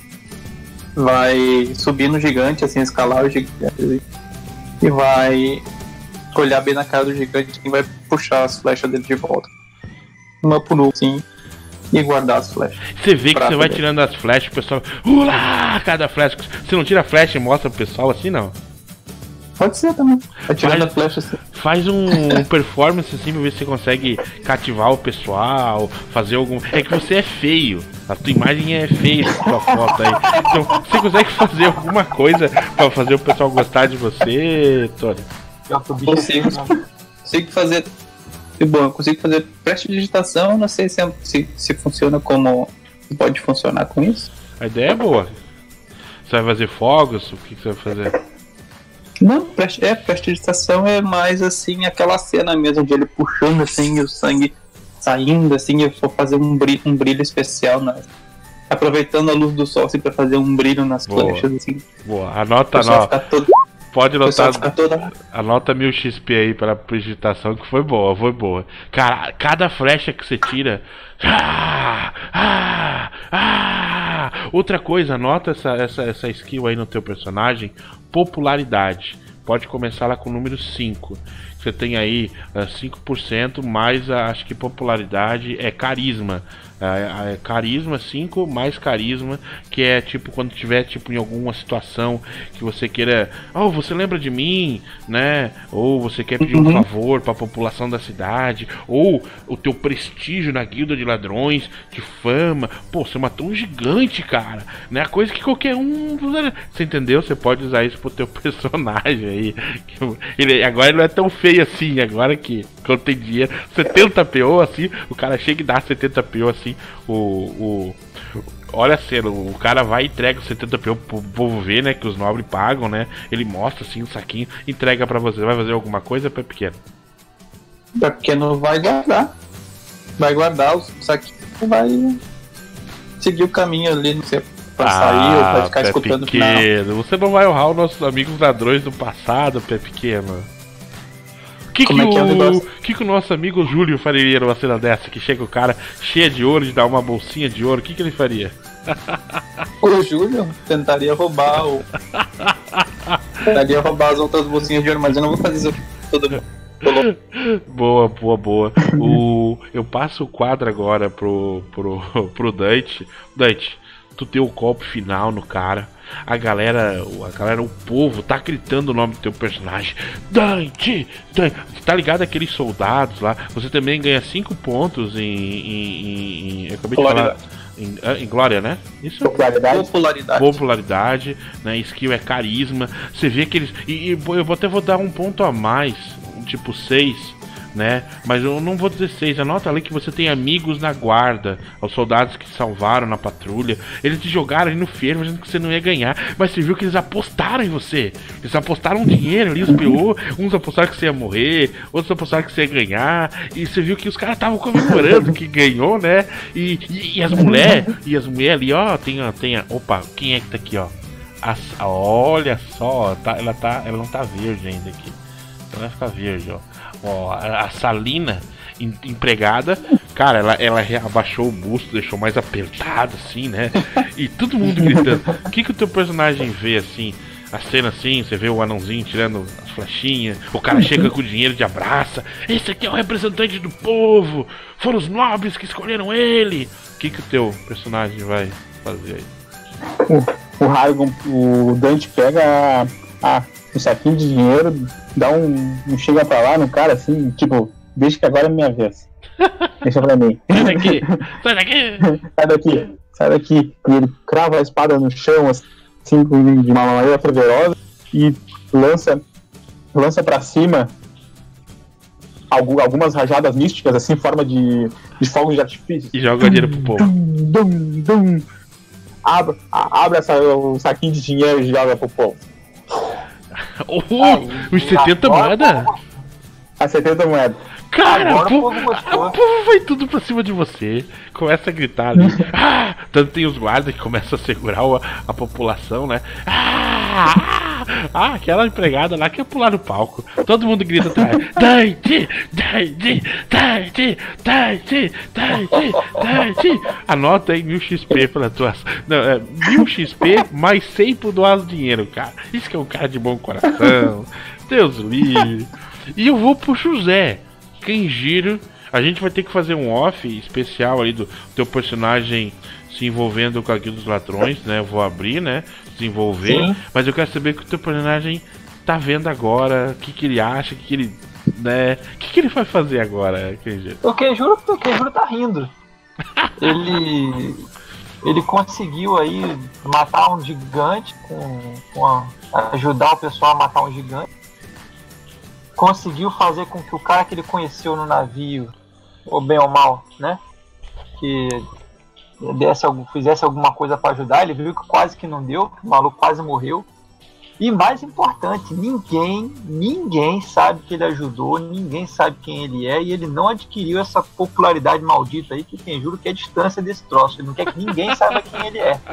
D: Vai subir no gigante, assim, escalar o gigante. E vai olhar bem na cara do gigante e vai puxar as flechas dele de volta. Uma por uma, assim. E guardar as flechas.
A: Você vê que
D: Prato
A: você vai
D: dele.
A: tirando as flechas, o pessoal. Ula! Cada flecha. Você não tira a flecha e mostra pro pessoal assim, não?
D: Pode ser também. Vai tirando
A: Mas-
D: a flecha assim.
A: Faz um performance assim pra ver se você consegue cativar o pessoal, fazer algum. É que você é feio. A tua imagem é feia essa tua foto aí. Então, você consegue fazer alguma coisa pra fazer o pessoal gostar de você, Tony?
C: Pior que o bicho
D: Consigo.
C: é-
D: Consigo fazer. E bom, eu consigo fazer prestidigitação, não sei se, é- se, se funciona como. Se pode funcionar com isso.
A: A ideia é boa. Você vai fazer fogos? O que que você vai fazer?
D: Não, presti- é, prestidigitação é mais assim, aquela cena mesmo de ele puxando assim, e o sangue saindo assim, eu vou fazer um brilho, um brilho especial, né? Aproveitando a luz do sol assim, pra fazer um brilho nas
A: Boa.
D: flechas assim.
A: Boa,
D: O
A: anota,
D: pessoal
A: anota.
D: fica todo,
A: Pode
D: o pessoal
A: anotar.
D: fica toda.
A: Anota mil X P aí para digitação, que foi boa, foi boa. Cara, cada flecha que você tira. Ah, ah, ah. Outra coisa, anota essa, essa, essa skill aí no teu personagem. Popularidade. Pode começar lá com o número cinco. você tem aí uh, cinco por cento, mais uh, acho que popularidade é carisma. Uh, uh, carisma cinco mais carisma, que é tipo quando tiver tipo em alguma situação que você queira, oh, você lembra de mim, né? Ou você quer pedir um
B: Uhum.
A: favor para a população da cidade, ou o teu prestígio na guilda de ladrões, de fama, pô, você matou um gigante, cara, né? A coisa que qualquer um, você entendeu? Você pode usar isso pro teu personagem aí. Ele, agora ele não é tão feio assim, agora que quando tem dinheiro, setenta P O assim, o cara chega e dá setenta P O assim, o, o olha a cena, o cara vai e entrega os setenta P O pro povo ver, né, que os nobres pagam, né? Ele mostra assim o saquinho, entrega pra você. Vai fazer alguma coisa, Pé Pequeno?
D: Pé Pequeno vai guardar. Vai guardar os saquinhos e vai seguir o caminho ali, não sei, pra sair ou vai ficar
A: Pé
D: escutando o final.
A: Pequeno, você não vai honrar os nossos amigos ladrões do passado, Pé Pequeno? Que que,
D: Como é que é o
A: o,
D: negócio?
A: que que o nosso amigo Júlio faria numa cena dessa? Que chega o cara cheio de ouro, de dar uma bolsinha de ouro, o que que ele faria?
D: O Júlio tentaria roubar o. Tentaria roubar as outras bolsinhas de ouro, mas eu não vou fazer isso todo mundo.
A: Boa, boa, boa. O, eu passo o quadro agora pro, pro, pro Dante. Dante, tu tem o golpe final no cara. A galera, a galera, o povo tá gritando o nome do teu personagem. Dante, Dante. Tá ligado aqueles soldados lá? Você também ganha cinco pontos em. em, em, em eu acabei de falar. Em, em glória, né? Isso?
B: Popularidade.
D: Popularidade.
A: Popularidade, né? Skill é carisma. Você vê que eles. E, e eu até vou dar um ponto a mais, tipo seis, né? Mas eu não vou dizer seis. Anota ali que você tem amigos na guarda, os soldados que te salvaram na patrulha. Eles te jogaram ali no fervo, achando que você não ia ganhar. Mas você viu que eles apostaram em você. Eles apostaram dinheiro ali, os P O. Uns apostaram que você ia morrer, outros apostaram que você ia ganhar. E você viu que os caras estavam comemorando que ganhou, né? E, e, e as mulheres, e as mulheres ali, ó, tem, ó, tem. a- Opa, quem é que tá aqui, ó? As, olha só, tá, ela, tá, ela não tá verde ainda aqui. Ela vai ficar verde, ó. Ó, a, a Salina, em- empregada, cara, ela, ela re- abaixou o busto, deixou mais apertado, assim, né? E todo mundo gritando. O que que o teu personagem vê, assim? A cena assim, você vê o anãozinho tirando as flechinhas, o cara chega com o dinheiro de abraça. Esse aqui é o representante do povo, foram os nobres que escolheram ele. O que que o teu personagem vai fazer aí?
B: O Hargon, o Dante pega a, a, um saquinho de dinheiro, dá um, um chega pra lá no cara assim, tipo, deixa que agora é minha vez. Deixa pra mim.
A: Sai daqui, sai daqui.
B: Sai daqui, sai daqui. E ele crava a espada no chão, assim, de uma maneira fervorosa, e lança, lança pra cima algu- algumas rajadas místicas, assim, em forma de, de fogos de artifício.
A: E joga dinheiro pro povo.
B: Dum, dum, dum. Abre, a- abre essa, o saquinho de dinheiro e joga pro povo.
A: Oh, os setenta moedas?
B: A setenta moedas.
A: Cara,
C: Agora
A: o
C: o
A: povo,
C: povo gostou.
A: o povo vai tudo pra cima de você. Começa a gritar ali. Ah, tanto tem os guardas que começam a segurar o- a população, né? Ah, ah, ah, aquela empregada lá que ia pular no palco. Todo mundo grita atrás. Dante, Dante, Dante, Dante, Dante, Dante. Anota aí mil X P pra tuas. Não, é mil X P mais cem pro doar dinheiro, cara. Isso que é um cara de bom coração. Deus livre. E eu vou pro José. Kenjiro, a gente vai ter que fazer um off especial ali do teu personagem se envolvendo com a Guilda dos Ladrões, né? Eu vou abrir, né? Desenvolver.
C: Sim.
A: Mas eu quero saber o que o teu personagem tá vendo agora, o que, que ele acha, o que, que ele. Né? O que, que ele vai fazer agora, Kenjiro?
C: O Kenjuro, o Kenjuro tá rindo. Ele. Ele conseguiu aí matar um gigante com, com a- ajudar o pessoal a matar um gigante. Conseguiu fazer com que o cara que ele conheceu no navio, ou bem ou mal, né? Que desse, algum- fizesse alguma coisa pra ajudar. Ele viu que quase que não deu, o maluco quase morreu. E mais importante, ninguém, ninguém sabe que ele ajudou, ninguém sabe quem ele é, e ele não adquiriu essa popularidade maldita aí que tem, juro que é a distância desse troço. Ele não quer que ninguém saiba quem ele é.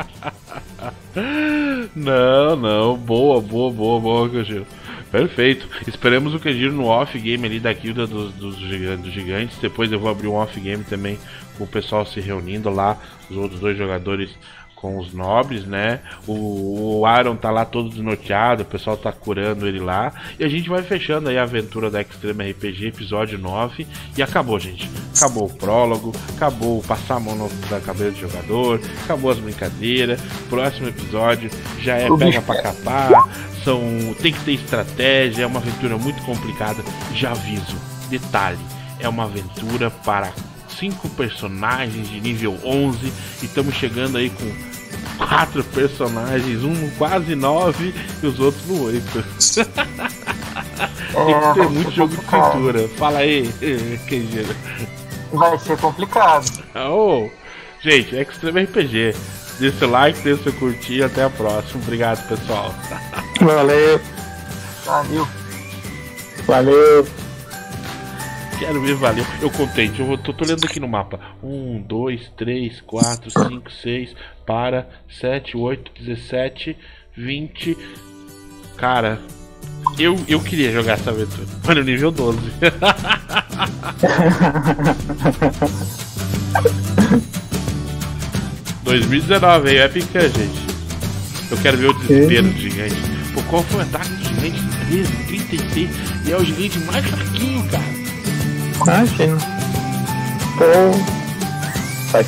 A: Não, não, boa, boa, boa, boa, Kenjiro. Perfeito. Esperamos o Kenjiro no off-game ali da guilda dos, dos, giga- dos gigantes. Depois eu vou abrir um off-game também com o pessoal se reunindo lá, os outros dois jogadores com os nobres, né? O, o Aaron tá lá todo desnorteado, o pessoal tá curando ele lá. E a gente vai fechando aí a aventura da Extreme R P G, episódio nove. E acabou, gente. Acabou o prólogo, acabou o passar a mão no- na cabeça do jogador, acabou as brincadeiras. Próximo episódio já é
C: O
A: pega
C: bicho
A: pra capar. São, tem que ter estratégia, é uma aventura muito complicada. Já aviso, detalhe, é uma aventura para cinco personagens de nível onze. E estamos chegando aí com quatro personagens, um no quase nove e os outros no oito. Tem que ter
C: vai
A: muito
C: ser
A: jogo de
C: complicado.
A: cintura. Fala aí, Kenjiro.
C: Vai ser complicado.
A: Oh, gente, Extreme R P G. Dê seu like, dê seu curtir e até a próxima. Obrigado, pessoal.
B: Valeu,
C: Valeu.
B: valeu.
A: Quero ver, valeu. Eu contei, eu vou- tô, tô olhando aqui no mapa. Um, dois, três, quatro, cinco, seis, para, sete, oito, dezessete, vinte. Cara, eu, eu queria jogar essa aventura. Mano, nível doze. dois mil e dezenove aí, é pica, gente. Eu quero ver o desespero do gigante. Pô, qual foi o ataque do gigante? treze, trinta e seis. E é o gigante mais fraquinho, cara.
B: Ah, sim. Pô,